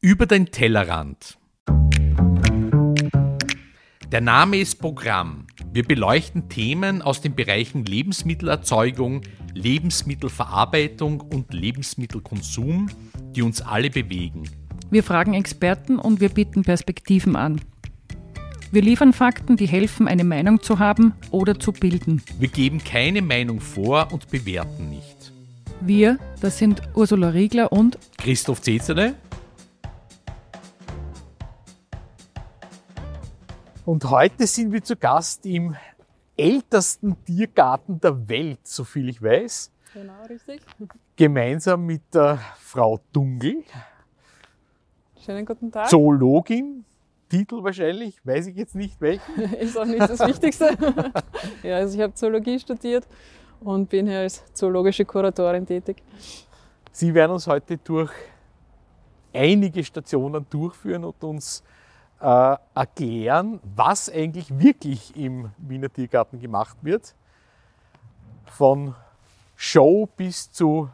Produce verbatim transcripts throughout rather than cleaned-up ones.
Über den Tellerrand. Der Name ist Programm. Wir beleuchten Themen aus den Bereichen Lebensmittelerzeugung, Lebensmittelverarbeitung und Lebensmittelkonsum, die uns alle bewegen. Wir fragen Experten und wir bieten Perspektiven an. Wir liefern Fakten, die helfen, eine Meinung zu haben oder zu bilden. Wir geben keine Meinung vor und bewerten nicht. Wir, das sind Ursula Riegler und Christoph Zezele. Und heute sind wir zu Gast im ältesten Tiergarten der Welt, soviel ich weiß. Genau, richtig. Gemeinsam mit der Frau Dungl. Schönen guten Tag. Zoologin, Titel wahrscheinlich, weiß ich jetzt nicht welchen. Ist auch nicht das Wichtigste. Ja, also ich habe Zoologie studiert und bin hier als zoologische Kuratorin tätig. Sie werden uns heute durch einige Stationen durchführen und uns äh, erklären, was eigentlich wirklich im Wiener Tiergarten gemacht wird. Von Show bis zu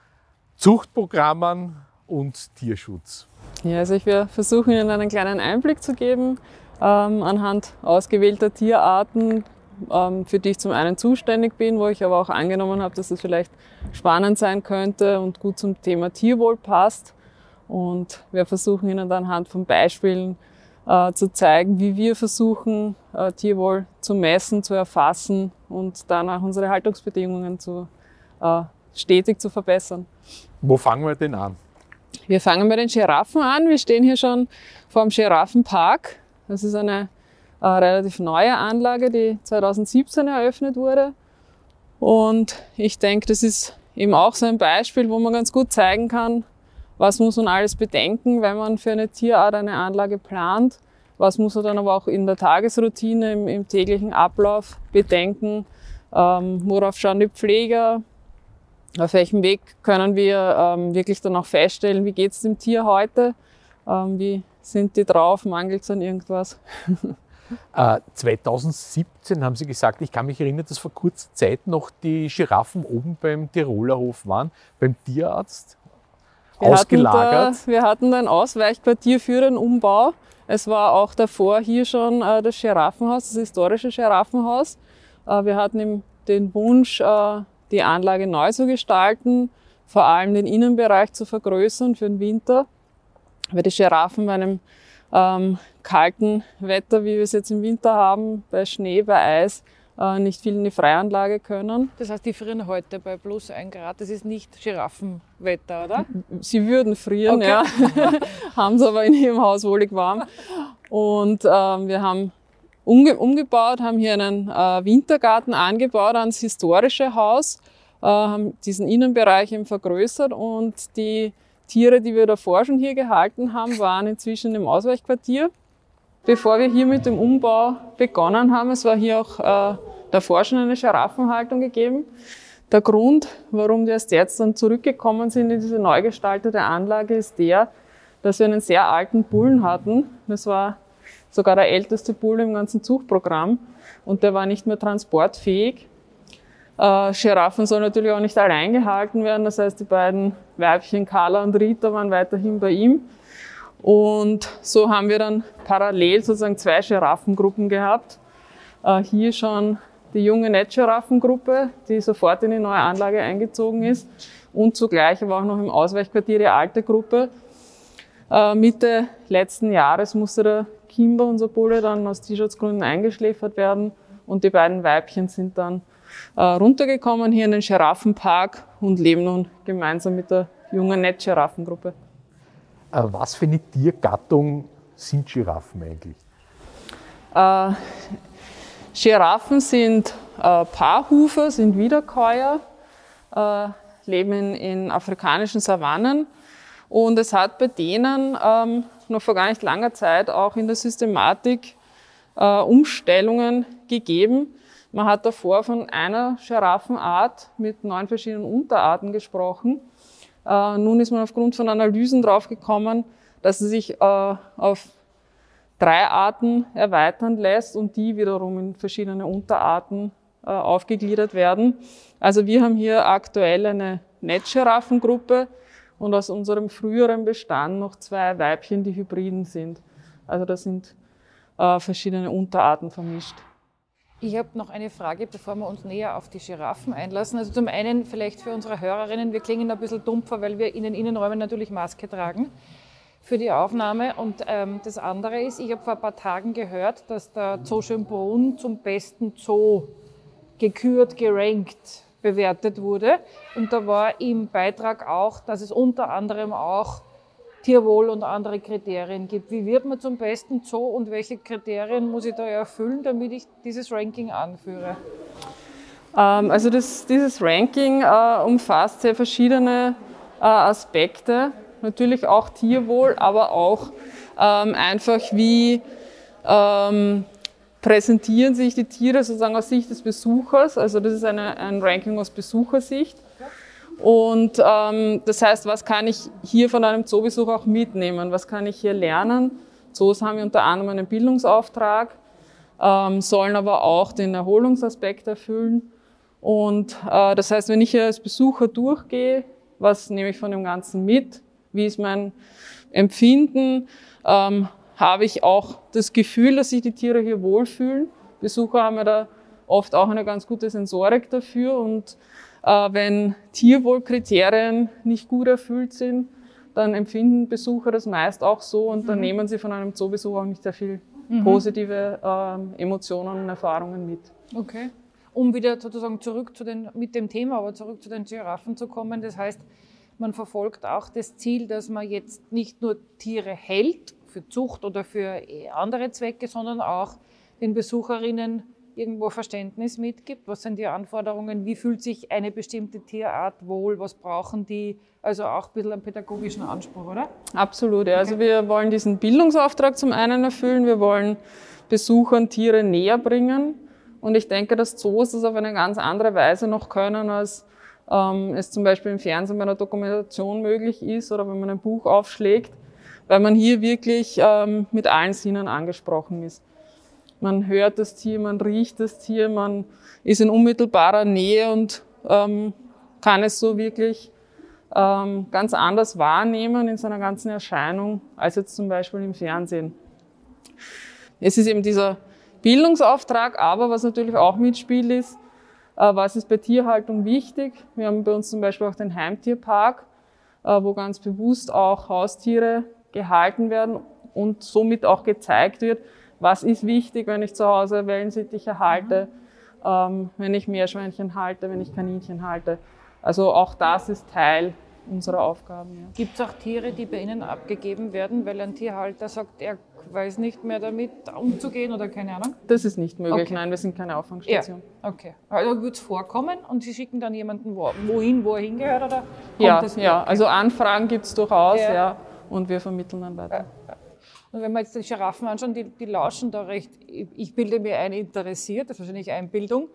Zuchtprogrammen und Tierschutz. Ja, also ich werde versuchen, Ihnen einen kleinen Einblick zu geben ähm, anhand ausgewählter Tierarten, ähm, für die ich zum einen zuständig bin, wo ich aber auch angenommen habe, dass es vielleicht spannend sein könnte und gut zum Thema Tierwohl passt. Und wir versuchen Ihnen dann anhand von Beispielen äh, zu zeigen, wie wir versuchen, äh, Tierwohl zu messen, zu erfassen und danach unsere Haltungsbedingungen zu, äh, stetig zu verbessern. Wo fangen wir denn an? Wir fangen bei den Giraffen an. Wir stehen hier schon vor dem Giraffenpark. Das ist eine äh, relativ neue Anlage, die zweitausendsiebzehn eröffnet wurde. Und ich denke, das ist eben auch so ein Beispiel, wo man ganz gut zeigen kann, was muss man alles bedenken, wenn man für eine Tierart eine Anlage plant. Was muss man dann aber auch in der Tagesroutine, im, im täglichen Ablauf bedenken. Ähm, worauf schauen die Pfleger? Auf welchem Weg können wir ähm, wirklich dann auch feststellen, wie geht es dem Tier heute? Ähm, wie sind die drauf? Mangelt es an irgendwas? äh, zweitausendsiebzehn haben Sie gesagt, ich kann mich erinnern, dass vor kurzer Zeit noch die Giraffen oben beim Tiroler Hof waren, beim Tierarzt, wir ausgelagert. Hatten da, wir hatten da ein Ausweichquartier für den Umbau. Es war auch davor hier schon äh, das Giraffenhaus, das historische Giraffenhaus. Äh, wir hatten eben den Wunsch, äh, die Anlage neu zu gestalten, vor allem den Innenbereich zu vergrößern für den Winter, weil die Giraffen bei einem ähm, kalten Wetter, wie wir es jetzt im Winter haben, bei Schnee, bei Eis, äh, nicht viel in die Freianlage können. das heißt, die frieren heute bei plus ein Grad. Das ist nicht Giraffenwetter, oder? Sie würden frieren, Okay. ja, haben sie aber in ihrem Haus wohlig warm. Und ähm, wir haben Umge- umgebaut, haben hier einen äh, Wintergarten angebaut ans historische Haus, äh, haben diesen Innenbereich eben vergrößert und die Tiere, die wir davor schon hier gehalten haben, waren inzwischen im Ausweichquartier. Bevor wir hier mit dem Umbau begonnen haben, es war hier auch äh, davor schon eine Giraffenhaltung gegeben. Der Grund, warum wir erst jetzt dann zurückgekommen sind in diese neu gestaltete Anlage, ist der, dass wir einen sehr alten Bullen hatten. Das war sogar der älteste Bull im ganzen Zuchtprogramm und der war nicht mehr transportfähig. Äh, Giraffen sollen natürlich auch nicht allein gehalten werden, das heißt die beiden Weibchen Carla und Rita waren weiterhin bei ihm. Und so haben wir dann parallel sozusagen zwei Giraffengruppen gehabt. Äh, hier schon die junge Netzgiraffengruppe, die sofort in die neue Anlage eingezogen ist und zugleich aber auch noch im Ausweichquartier die alte Gruppe. Äh, Mitte letzten Jahres musste der Kimber, unser Bulle, dann aus Tierschutzgründen eingeschläfert werden und die beiden Weibchen sind dann äh, runtergekommen hier in den Giraffenpark und leben nun gemeinsam mit der jungen Netzgiraffengruppe. Äh, was für eine Tiergattung sind Giraffen eigentlich? Äh, Giraffen sind äh, Paarhufer, sind Wiederkäuer, äh, leben in, in afrikanischen Savannen. Und es hat bei denen ähm, noch vor gar nicht langer Zeit auch in der Systematik äh, Umstellungen gegeben. Man hat davor von einer Giraffenart mit neun verschiedenen Unterarten gesprochen. Äh, nun ist man aufgrund von Analysen draufgekommen, dass sie sich äh, auf drei Arten erweitern lässt und die wiederum in verschiedene Unterarten äh, aufgegliedert werden. Also wir haben hier aktuell eine Netzgiraffengruppe und aus unserem früheren Bestand noch zwei Weibchen, die Hybriden sind. Also da sind äh, verschiedene Unterarten vermischt. Ich habe noch eine Frage, bevor wir uns näher auf die Giraffen einlassen. Also zum einen vielleicht für unsere Hörerinnen, wir klingen ein bisschen dumpfer, weil wir in den Innenräumen natürlich Maske tragen für die Aufnahme. Und ähm, das andere ist, ich habe vor ein paar Tagen gehört, dass der Zoo Schönbrunn zum besten Zoo gekürt, gerankt, bewertet wurde. Und da war im Beitrag auch, dass es unter anderem auch Tierwohl und andere Kriterien gibt. Wie wird man zum besten Zoo und welche Kriterien muss ich da erfüllen, damit ich dieses Ranking anführe? Ähm, also das, dieses Ranking äh, umfasst sehr verschiedene äh, Aspekte. Natürlich auch Tierwohl, aber auch ähm, einfach wie ähm, präsentieren sich die Tiere sozusagen aus Sicht des Besuchers. Also das ist eine, ein Ranking aus Besuchersicht. Und ähm, das heißt, was kann ich hier von einem Zoobesuch auch mitnehmen? Was kann ich hier lernen? Zoos haben unter anderem einen Bildungsauftrag, ähm, sollen aber auch den Erholungsaspekt erfüllen. Und äh, das heißt, wenn ich hier als Besucher durchgehe, was nehme ich von dem Ganzen mit? Wie ist mein Empfinden? Ähm, habe ich auch das Gefühl, dass sich die Tiere hier wohlfühlen? Besucher haben ja da oft auch eine ganz gute Sensorik dafür. Und äh, wenn Tierwohlkriterien nicht gut erfüllt sind, dann empfinden Besucher das meist auch so und dann mhm. nehmen sie von einem Zoobesuch auch nicht sehr viel mhm. positive äh, Emotionen und Erfahrungen mit. Okay. Um wieder sozusagen zurück zu den, mit dem Thema, aber zurück zu den Giraffen zu kommen, das heißt, man verfolgt auch das Ziel, dass man jetzt nicht nur Tiere hält, für Zucht oder für andere Zwecke, sondern auch den Besucherinnen irgendwo Verständnis mitgibt. Was sind die Anforderungen? Wie fühlt sich eine bestimmte Tierart wohl? Was brauchen die? Also auch ein bisschen einen pädagogischen Anspruch, oder? Absolut. Ja. Okay. Also wir wollen diesen Bildungsauftrag zum einen erfüllen. Wir wollen Besuchern Tiere näher bringen. Und ich denke, dass Zoos das auf eine ganz andere Weise noch können, als ähm, es zum Beispiel im Fernsehen bei einer Dokumentation möglich ist oder wenn man ein Buch aufschlägt, weil man hier wirklich ähm, mit allen Sinnen angesprochen ist. Man hört das Tier, man riecht das Tier, man ist in unmittelbarer Nähe und ähm, kann es so wirklich ähm, ganz anders wahrnehmen in seiner ganzen Erscheinung als jetzt zum Beispiel im Fernsehen. Es ist eben dieser Bildungsauftrag, aber was natürlich auch mitspielt ist, äh, was ist bei Tierhaltung wichtig? Wir haben bei uns zum Beispiel auch den Heimtierpark, äh, wo ganz bewusst auch Haustiere gehalten werden und somit auch gezeigt wird, was ist wichtig, wenn ich zu Hause Wellensittiche halte, mhm. ähm, wenn ich Meerschweinchen halte, wenn ich Kaninchen halte. Also auch das ist Teil unserer Aufgaben. Ja. Gibt es auch Tiere, die bei Ihnen abgegeben werden, weil ein Tierhalter sagt, er weiß nicht mehr damit umzugehen oder keine Ahnung? Das ist nicht möglich, okay. Nein, wir sind keine Auffangstation. Ja. Okay. Also wird es vorkommen und Sie schicken dann jemanden wo, wohin, wo er hingehört? Oder kommt ja, das ja, also Anfragen gibt es durchaus, ja. ja, und wir vermitteln dann weiter. Ja. Und wenn wir jetzt die Giraffen anschauen, die, die lauschen da recht, ich bilde mir ein, interessiert, das ist wahrscheinlich Einbildung.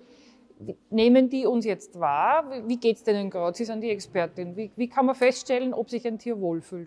Nehmen die uns jetzt wahr? Wie geht es denen gerade? Sie sind die Expertin. Wie, wie kann man feststellen, ob sich ein Tier wohlfühlt?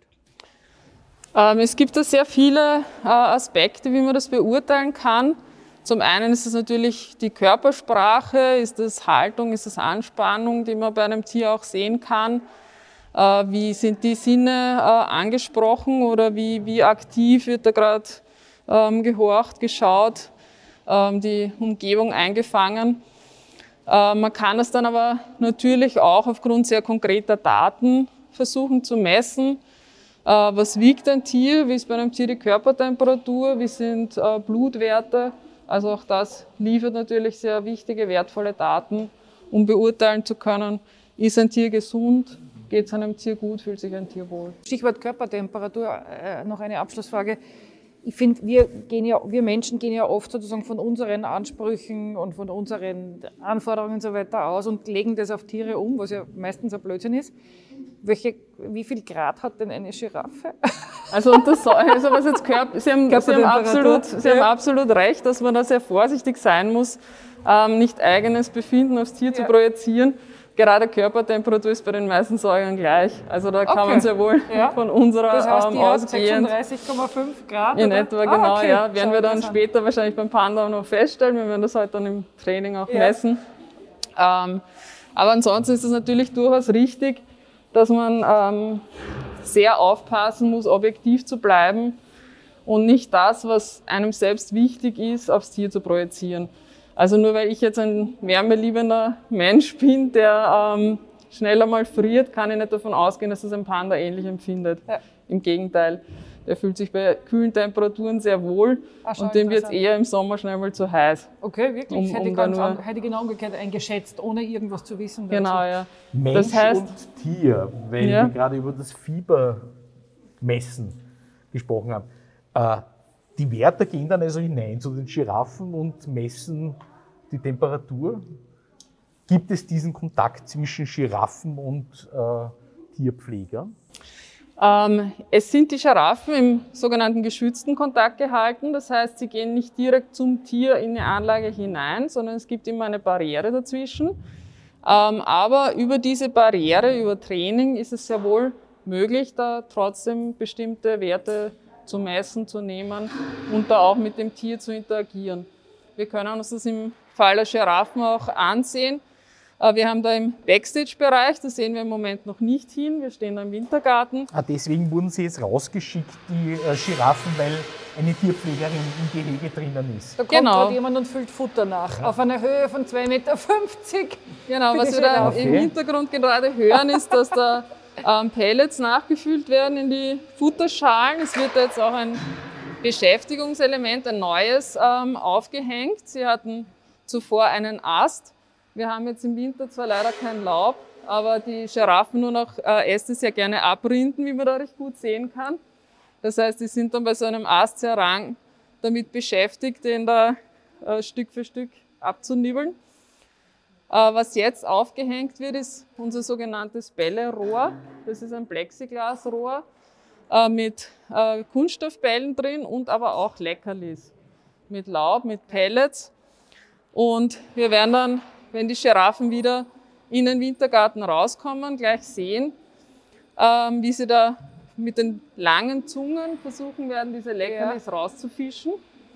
Ähm, es gibt da sehr viele äh, Aspekte, wie man das beurteilen kann. Zum einen ist es natürlich die Körpersprache, ist es Haltung, ist es Anspannung, die man bei einem Tier auch sehen kann. Äh, wie sind die Sinne äh, angesprochen oder wie, wie aktiv wird da gerade ähm, gehorcht, geschaut, ähm, die Umgebung eingefangen. Äh, man kann es dann aber natürlich auch aufgrund sehr konkreter Daten versuchen zu messen. Äh, was wiegt ein Tier, wie ist bei einem Tier die Körpertemperatur, wie sind äh, Blutwerte. Also auch das liefert natürlich sehr wichtige, wertvolle Daten, um beurteilen zu können, ist ein Tier gesund, geht es einem Tier gut, fühlt sich ein Tier wohl. Stichwort Körpertemperatur, äh, noch eine Abschlussfrage. Ich finde, wir, gehen ja, wir Menschen gehen ja oft sozusagen von unseren Ansprüchen und von unseren Anforderungen und so weiter aus und legen das auf Tiere um, was ja meistens ein Blödsinn ist. Welche, wie viel Grad hat denn eine Giraffe? Also, das, also was jetzt Körper, Sie, haben, Sie, haben absolut, Sie haben absolut recht, dass man da sehr vorsichtig sein muss, ähm, nicht eigenes Befinden aufs Tier ja. zu projizieren. Gerade Körpertemperatur ist bei den meisten Säugern gleich. Also da kann okay. man sehr wohl ja. von unserer das heißt, die ähm, ausgehend. sechsunddreißig Komma fünf Grad? In oder? etwa, genau, ah, okay. ja. Werden wir dann später wahrscheinlich beim Panda noch feststellen. Wir werden das heute dann im Training auch ja. messen. Ähm, aber ansonsten ist es natürlich durchaus richtig, dass man ähm, sehr aufpassen muss, objektiv zu bleiben und nicht das, was einem selbst wichtig ist, aufs Tier zu projizieren. Also nur weil ich jetzt ein wärmeliebender Mensch bin, der ähm, schneller mal friert, kann ich nicht davon ausgehen, dass es ein Panda ähnlich empfindet. Ja. Im Gegenteil, der fühlt sich bei kühlen Temperaturen sehr wohl. Ach, und dem wird es eher im Sommer schnell mal zu heiß. Okay, wirklich? Um, hätte, um ganz an, hätte ich genau umgekehrt eingeschätzt, ohne irgendwas zu wissen. Genau, dazu. Ja. Mensch das heißt, und Tier, weil ja. wir gerade über das Fiebermessen gesprochen haben. Äh, die Wärter gehen dann also hinein zu den Giraffen und messen die Temperatur. Gibt es diesen Kontakt zwischen Giraffen und äh, Tierpflegern? Ähm, es sind die Giraffen im sogenannten geschützten Kontakt gehalten. Das heißt, sie gehen nicht direkt zum Tier in die Anlage hinein, sondern es gibt immer eine Barriere dazwischen. Ähm, aber über diese Barriere, über Training, ist es sehr wohl möglich, da trotzdem bestimmte Werte zu messen, zu nehmen und da auch mit dem Tier zu interagieren. Wir können uns das im Fall der Giraffen auch ansehen. Wir haben da im Backstage-Bereich, da sehen wir im Moment noch nicht hin, wir stehen da im Wintergarten. Ah, deswegen wurden sie jetzt rausgeschickt, die äh, Giraffen, weil eine Tierpflegerin im Gehege drinnen ist. Da kommt genau. gerade jemand und füllt Futter nach, ja. auf einer Höhe von zwei Meter fünfzig. Genau, was wir da okay. im Hintergrund gerade hören, ist, dass da ähm, Pellets nachgefüllt werden in die Futterschalen. Es wird jetzt auch ein Beschäftigungselement, ein neues, ähm, aufgehängt. Sie hatten zuvor einen Ast. Wir haben jetzt im Winter zwar leider kein Laub, aber die Giraffen nur noch äh, Äste sehr gerne abrinden, wie man da recht gut sehen kann. Das heißt, die sind dann bei so einem Ast sehr lang damit beschäftigt, den da äh, Stück für Stück abzunibbeln. Äh, was jetzt aufgehängt wird, ist unser sogenanntes Bällerohr. Das ist ein Plexiglasrohr äh, mit äh, Kunststoffbällen drin und aber auch Leckerlis mit Laub, mit Pellets. Und wir werden dann, wenn die Giraffen wieder in den Wintergarten rauskommen, gleich sehen, ähm, wie sie da mit den langen Zungen versuchen werden, diese Leckerlis ja. rauszufischen.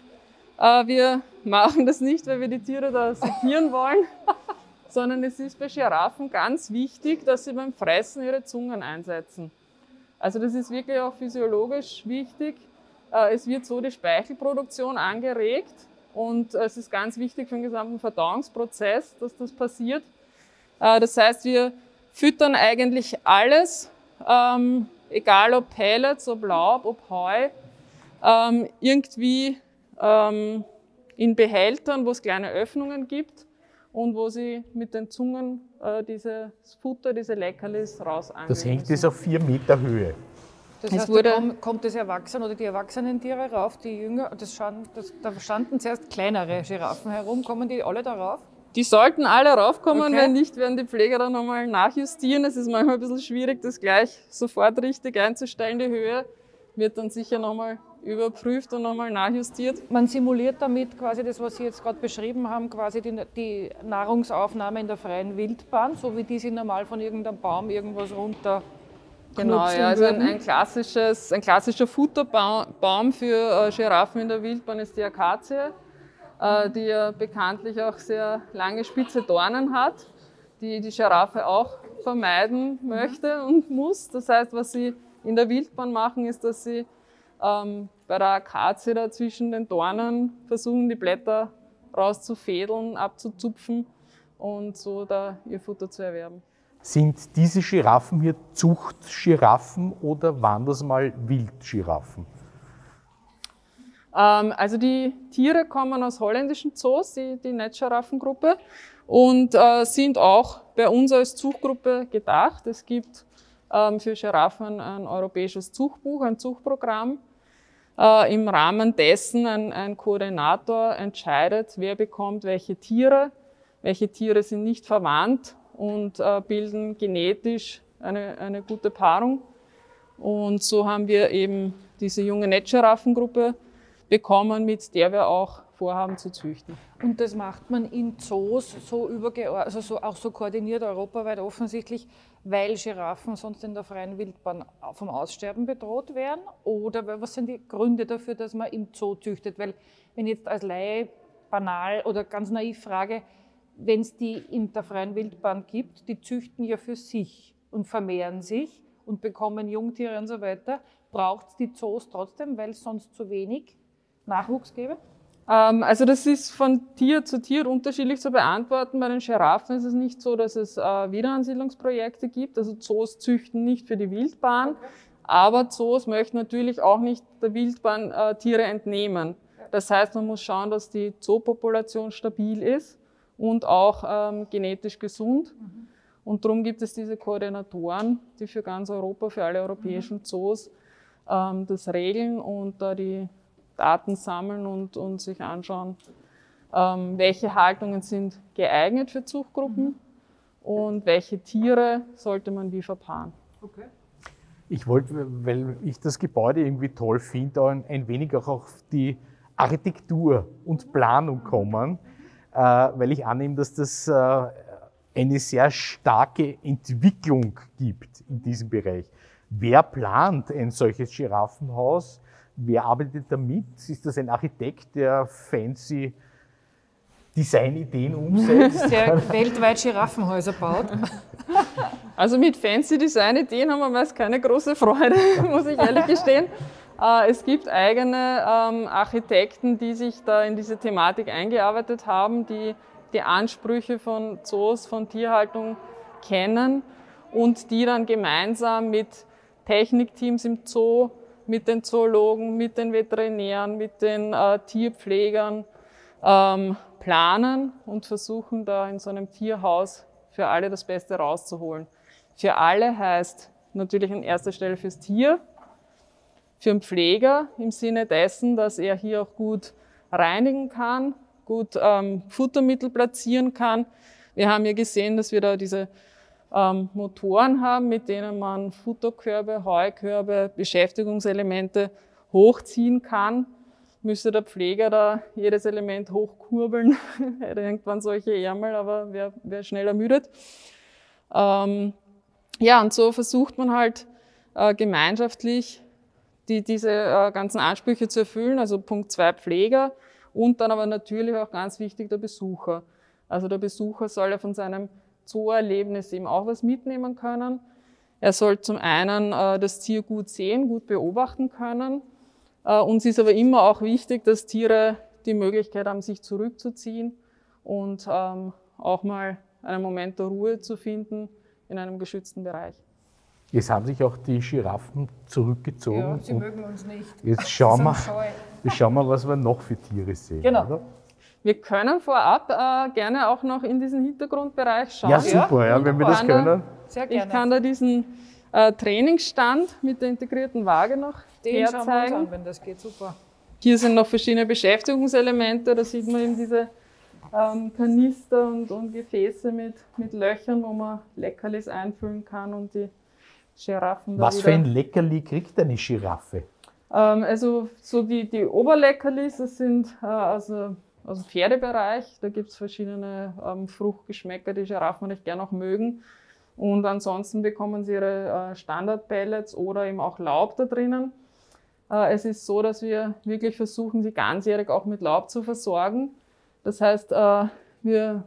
Äh, wir machen das nicht, weil wir die Tiere da sekieren wollen, sondern es ist bei Giraffen ganz wichtig, dass sie beim Fressen ihre Zungen einsetzen. Also das ist wirklich auch physiologisch wichtig. Äh, es wird so die Speichelproduktion angeregt. Und es ist ganz wichtig für den gesamten Verdauungsprozess, dass das passiert. Das heißt, wir füttern eigentlich alles, ähm, egal ob Pellets, ob Laub, ob Heu, ähm, irgendwie ähm, in Behältern, wo es kleine Öffnungen gibt und wo sie mit den Zungen äh, dieses Futter, diese Leckerlis rausangeln. Das hängt jetzt auf vier Meter Höhe. Das heißt, da kommt, kommt das Erwachsene oder die erwachsenen Tiere rauf, die Jünger, das stand, das, da standen zuerst kleinere Giraffen herum, kommen die alle darauf? Die sollten alle raufkommen, okay. wenn nicht, werden die Pfleger dann nochmal nachjustieren. Es ist manchmal ein bisschen schwierig, das gleich sofort richtig einzustellen, die Höhe. Wird dann sicher nochmal überprüft und nochmal nachjustiert. Man simuliert damit quasi das, was Sie jetzt gerade beschrieben haben, quasi die, die Nahrungsaufnahme in der freien Wildbahn, so wie die sie normal von irgendeinem Baum irgendwas runter. Genau, ja, also ein, ein, klassisches, ein klassischer Futterbaum für äh, Giraffen in der Wildbahn ist die Akazie, äh, die ja bekanntlich auch sehr lange spitze Dornen hat, die die Giraffe auch vermeiden möchte und muss. Das heißt, was sie in der Wildbahn machen, ist, dass sie ähm, bei der Akazie da zwischen den Dornen versuchen, die Blätter rauszufädeln, abzuzupfen und so da ihr Futter zu erwerben. Sind diese Giraffen hier Zuchtgiraffen oder waren das mal Wildgiraffen? Ähm, also die Tiere kommen aus holländischen Zoos, die, die Netzgiraffengruppe, und äh, sind auch bei uns als Zuchtgruppe gedacht. Es gibt ähm, für Giraffen ein europäisches Zuchtbuch, ein Zuchtprogramm. Äh, im Rahmen dessen ein, ein Koordinator entscheidet, wer bekommt welche Tiere. Welche Tiere sind nicht verwandt und äh, bilden genetisch eine, eine gute Paarung. Und so haben wir eben diese junge Netzgiraffengruppe bekommen, mit der wir auch vorhaben zu züchten. Und das macht man in Zoos so übergeordnet, also so, auch so koordiniert europaweit offensichtlich, weil Giraffen sonst in der freien Wildbahn vom Aussterben bedroht wären? Oder was sind die Gründe dafür, dass man im Zoo züchtet? Weil wenn ich jetzt als Laie banal oder ganz naiv frage, wenn es die in der freien Wildbahn gibt, die züchten ja für sich. und vermehren sich und bekommen Jungtiere und so weiter. Braucht es die Zoos trotzdem, weil es sonst zu wenig Nachwuchs gäbe? Ähm, also das ist von Tier zu Tier unterschiedlich zu beantworten. Bei den Giraffen ist es nicht so, dass es äh, Wiederansiedlungsprojekte gibt. Also Zoos züchten nicht für die Wildbahn, okay. Aber Zoos möchten natürlich auch nicht der Wildbahn äh, Tiere entnehmen. Das heißt, man muss schauen, dass die Zoopopulation stabil ist und auch ähm, genetisch gesund. Mhm. Und darum gibt es diese Koordinatoren, die für ganz Europa, für alle europäischen mhm. Zoos ähm, das regeln und da äh, die Daten sammeln und, und sich anschauen, ähm, welche Haltungen sind geeignet für Zuchtgruppen mhm. und welche Tiere sollte man wie verpaaren. Okay. Ich wollte, weil ich das Gebäude irgendwie toll finde, ein, ein wenig auch auf die Architektur und Planung kommen, äh, weil ich annehme, dass das äh, eine sehr starke Entwicklung gibt in diesem Bereich. Wer plant ein solches Giraffenhaus? Wer arbeitet damit? Ist das ein Architekt, der fancy Designideen umsetzt? Der weltweit Giraffenhäuser baut? Also mit fancy Designideen haben wir meist keine große Freude, muss ich ehrlich gestehen. Es gibt eigene ähm, Architekten, die sich da in diese Thematik eingearbeitet haben, die die Ansprüche von Zoos, von Tierhaltung kennen und die dann gemeinsam mit Technikteams im Zoo, mit den Zoologen, mit den Veterinären, mit den äh, Tierpflegern ähm, planen und versuchen da in so einem Tierhaus für alle das Beste rauszuholen. Für alle heißt natürlich an erster Stelle fürs Tier, für den Pfleger im Sinne dessen, dass er hier auch gut reinigen kann, gut ähm, Futtermittel platzieren kann. Wir haben ja gesehen, dass wir da diese ähm, Motoren haben, mit denen man Futterkörbe, Heukörbe, Beschäftigungselemente hochziehen kann. Müsste der Pfleger da jedes Element hochkurbeln, er hat irgendwann solche Ärmel, aber wäre wär schnell ermüdet. Ähm, ja, und so versucht man halt äh, gemeinschaftlich die, diese äh, ganzen Ansprüche zu erfüllen, also Punkt zwei Pfleger und dann aber natürlich auch ganz wichtig der Besucher. Also der Besucher soll ja von seinem Zoo-Erlebnis eben auch was mitnehmen können. Er soll zum einen äh, das Tier gut sehen, gut beobachten können. Äh, uns ist aber immer auch wichtig, dass Tiere die Möglichkeit haben, sich zurückzuziehen und ähm, auch mal einen Moment der Ruhe zu finden in einem geschützten Bereich. Jetzt haben sich auch die Giraffen zurückgezogen. Ja, sie mögen uns nicht. Jetzt schauen wir, jetzt schauen wir, was wir noch für Tiere sehen. Genau. Oder? Wir können vorab äh, gerne auch noch in diesen Hintergrundbereich schauen. Ja, super, ja, wenn wir das können. Da, Sehr gerne. Ich kann da diesen äh, Trainingsstand mit der integrierten Waage noch Den herzeigen. schauen wir uns an, wenn das geht, super. Hier sind noch verschiedene Beschäftigungselemente, da sieht man eben diese ähm, Kanister und, und Gefäße mit, mit Löchern, wo man Leckerlis einfüllen kann und die Giraffen da Was wieder, für ein Leckerli kriegt eine Giraffe? Ähm, also so die, die Oberleckerlis, das sind äh, also aus dem Pferdebereich, da gibt es verschiedene ähm, Fruchtgeschmäcker, die Giraffen recht gerne auch mögen. Und ansonsten bekommen sie ihre äh, Standard-Pellets oder eben auch Laub da drinnen. Äh, es ist so, dass wir wirklich versuchen, sie ganzjährig auch mit Laub zu versorgen. Das heißt, äh, wir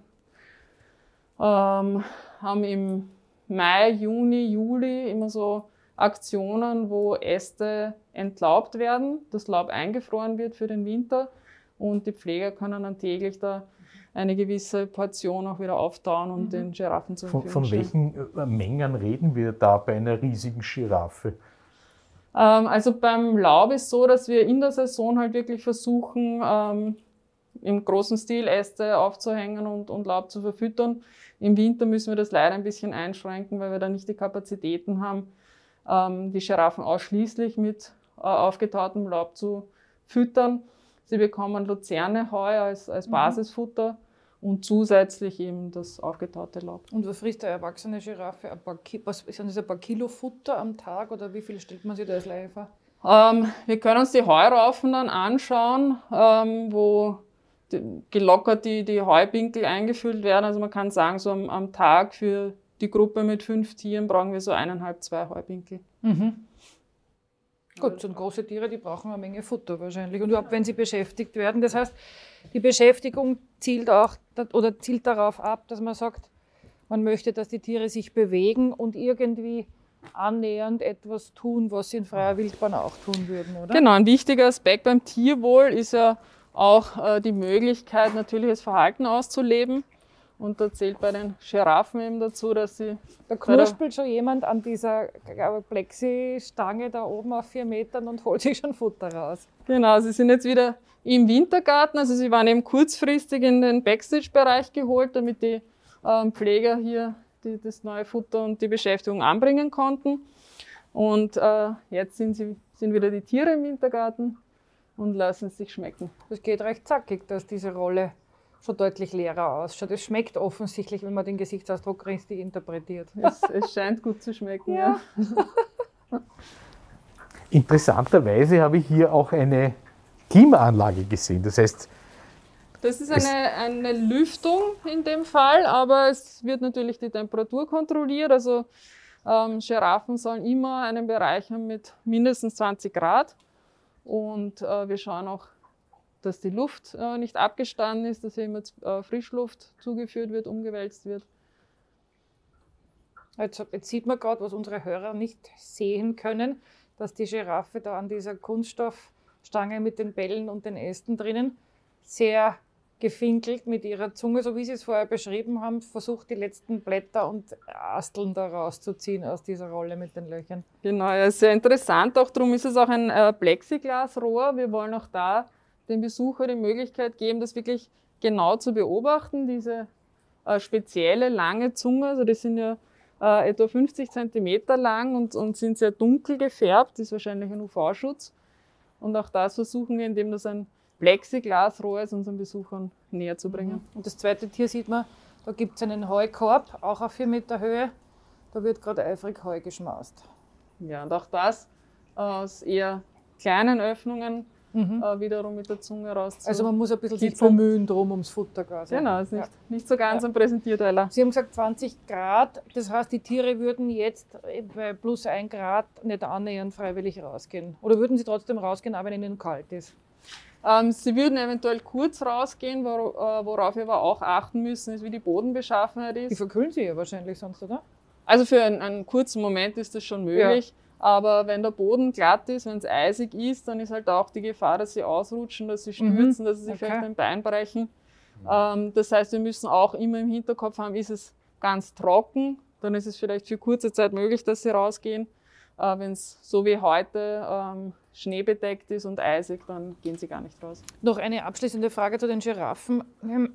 ähm, haben im Mai, Juni, Juli immer so Aktionen, wo Äste entlaubt werden, das Laub eingefroren wird für den Winter und die Pfleger können dann täglich da eine gewisse Portion auch wieder auftauen und mhm. den Giraffen zur Verfügung Von, von welchen Mengen reden wir da bei einer riesigen Giraffe? Ähm, also beim Laub ist so, dass wir in der Saison halt wirklich versuchen, ähm, im großen Stil Äste aufzuhängen und, und Laub zu verfüttern. Im Winter müssen wir das leider ein bisschen einschränken, weil wir da nicht die Kapazitäten haben, ähm, die Giraffen ausschließlich mit äh, aufgetautem Laub zu füttern. Sie bekommen Luzerneheu als, als Basisfutter mhm. und zusätzlich eben das aufgetaute Laub. Und was frisst eine erwachsene Giraffe? Ein paar Ki- was, sind das ein paar Kilo Futter am Tag oder wie viel stellt man sich da als Laie vor? Ähm, wir können uns die Heuraufen dann anschauen, ähm, wo gelockert die, die Heubinkel eingefüllt werden. Also man kann sagen, so am, am Tag für die Gruppe mit fünf Tieren brauchen wir so eineinhalb, zwei Heubinkel. Mhm. Gut, so große Tiere, die brauchen eine Menge Futter wahrscheinlich. Und überhaupt, wenn sie beschäftigt werden. Das heißt, die Beschäftigung zielt auch oder zielt darauf ab, dass man sagt, man möchte, dass die Tiere sich bewegen und irgendwie annähernd etwas tun, was sie in freier Wildbahn auch tun würden, oder? Genau, ein wichtiger Aspekt beim Tierwohl ist ja auch äh, die Möglichkeit, natürliches Verhalten auszuleben. Und da zählt bei den Giraffen eben dazu, dass sie... Da knuspelt schon jemand an dieser Plexistange da oben auf vier Metern und holt sich schon Futter raus. Genau, sie sind jetzt wieder im Wintergarten. Also sie waren eben kurzfristig in den Backstage-Bereich geholt, damit die ähm, Pfleger hier die, das neue Futter und die Beschäftigung anbringen konnten. Und äh, jetzt sind, sie, sind wieder die Tiere im Wintergarten und lassen es sich schmecken. Das geht recht zackig, dass diese Rolle schon deutlich leerer ausschaut. Es schmeckt offensichtlich, wenn man den Gesichtsausdruck richtig interpretiert. Es, es scheint gut zu schmecken, ja. Ja. Interessanterweise habe ich hier auch eine Klimaanlage gesehen. Das heißt, Das ist eine, eine Lüftung in dem Fall, aber es wird natürlich die Temperatur kontrolliert. Also ähm, Giraffen sollen immer einen Bereich haben mit mindestens zwanzig Grad. Und äh, wir schauen auch, dass die Luft äh, nicht abgestanden ist, dass hier immer äh, Frischluft zugeführt wird, umgewälzt wird. Jetzt, jetzt sieht man gerade, was unsere Hörer nicht sehen können, dass die Giraffe da an dieser Kunststoffstange mit den Bällen und den Ästen drinnen sehr gefinkelt mit ihrer Zunge, so wie Sie es vorher beschrieben haben, versucht, die letzten Blätter und Asteln da rauszuziehen aus dieser Rolle mit den Löchern. Genau, ja, sehr interessant. Auch darum ist es auch ein äh, Plexiglasrohr. Wir wollen auch da dem Besucher die Möglichkeit geben, das wirklich genau zu beobachten. Diese äh, spezielle lange Zunge, also die sind ja äh, etwa fünfzig Zentimeter lang und, und sind sehr dunkel gefärbt. Das ist wahrscheinlich ein U V-Schutz. Und auch das versuchen wir, indem das ein Plexiglasrohr ist, unseren Besuchern näher zu bringen. Und das zweite Tier sieht man, da gibt es einen Heukorb, auch auf vier Meter Höhe. Da wird gerade eifrig Heu geschmaust. Ja, und auch das aus eher kleinen Öffnungen Mhm. äh, wiederum mit der Zunge rausziehen. Also man muss ein bisschen sich Kitzeln. bemühen drum ums Futter quasi. Genau, ist nicht, Ja. nicht so ganz ein Präsentierteiler. Sie haben gesagt zwanzig Grad, das heißt, die Tiere würden jetzt bei plus ein Grad nicht annähernd freiwillig rausgehen. Oder würden sie trotzdem rausgehen, auch wenn ihnen kalt ist? Ähm, sie würden eventuell kurz rausgehen, wor äh, worauf wir aber auch achten müssen, ist, wie die Bodenbeschaffenheit Die ist. verkühlen sie ja wahrscheinlich sonst, oder? Also für einen, einen kurzen Moment ist das schon möglich. Aber wenn der Boden glatt ist, wenn es eisig ist, dann ist halt auch die Gefahr, dass sie ausrutschen, dass sie stürzen, Mhm. dass sie sich Okay. vielleicht ein Bein brechen. Ähm, das heißt, wir müssen auch immer im Hinterkopf haben, ist es ganz trocken, dann ist es vielleicht für kurze Zeit möglich, dass sie rausgehen. Äh, wenn es so wie heute ähm, schneebedeckt ist und eisig, dann gehen sie gar nicht raus. Noch eine abschließende Frage zu den Giraffen.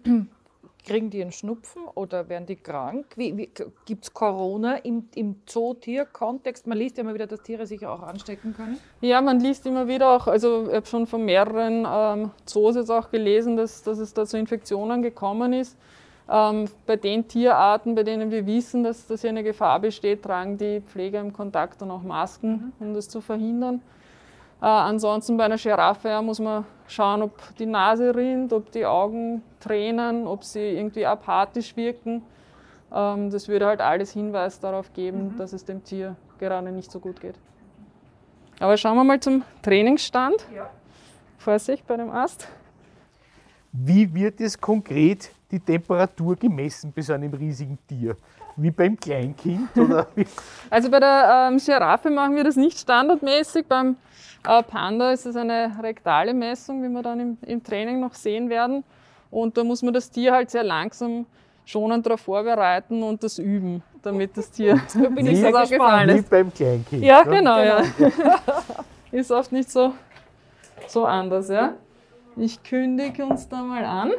Kriegen die einen Schnupfen oder werden die krank? Wie, wie, gibt es Corona im, im Zootier-Kontext? Man liest ja immer wieder, dass Tiere sich auch anstecken können. Ja, man liest immer wieder auch, also ich habe schon von mehreren ähm, Zoos jetzt auch gelesen, dass, dass es da zu Infektionen gekommen ist. Ähm, bei den Tierarten, bei denen wir wissen, dass, dass hier eine Gefahr besteht, tragen die Pfleger im Kontakt dann auch Masken, um das zu verhindern. Äh, ansonsten bei einer Giraffe ja, muss man schauen, ob die Nase rinnt, ob die Augen tränen, ob sie irgendwie apathisch wirken. Ähm, das würde halt alles Hinweis darauf geben, mhm. dass es dem Tier gerade nicht so gut geht. Aber schauen wir mal zum Trainingsstand. Ja. Vorsicht bei dem Ast. wie wird es konkret die Temperatur gemessen bei so einem riesigen Tier? Wie beim Kleinkind? Oder wie? Also bei der ähm, Giraffe machen wir das nicht standardmäßig. Beim äh, Panda ist es eine rektale Messung, wie wir dann im, im Training noch sehen werden. Und da muss man das Tier halt sehr langsam schonend darauf vorbereiten und das üben, damit das Tier Da bin ich Wie- sehr auch gespannt. gefallen Wie ist. beim Kleinkind. Ja, ne? genau, ja. Ist oft nicht so, so anders, ja. Ich kündige uns da mal an.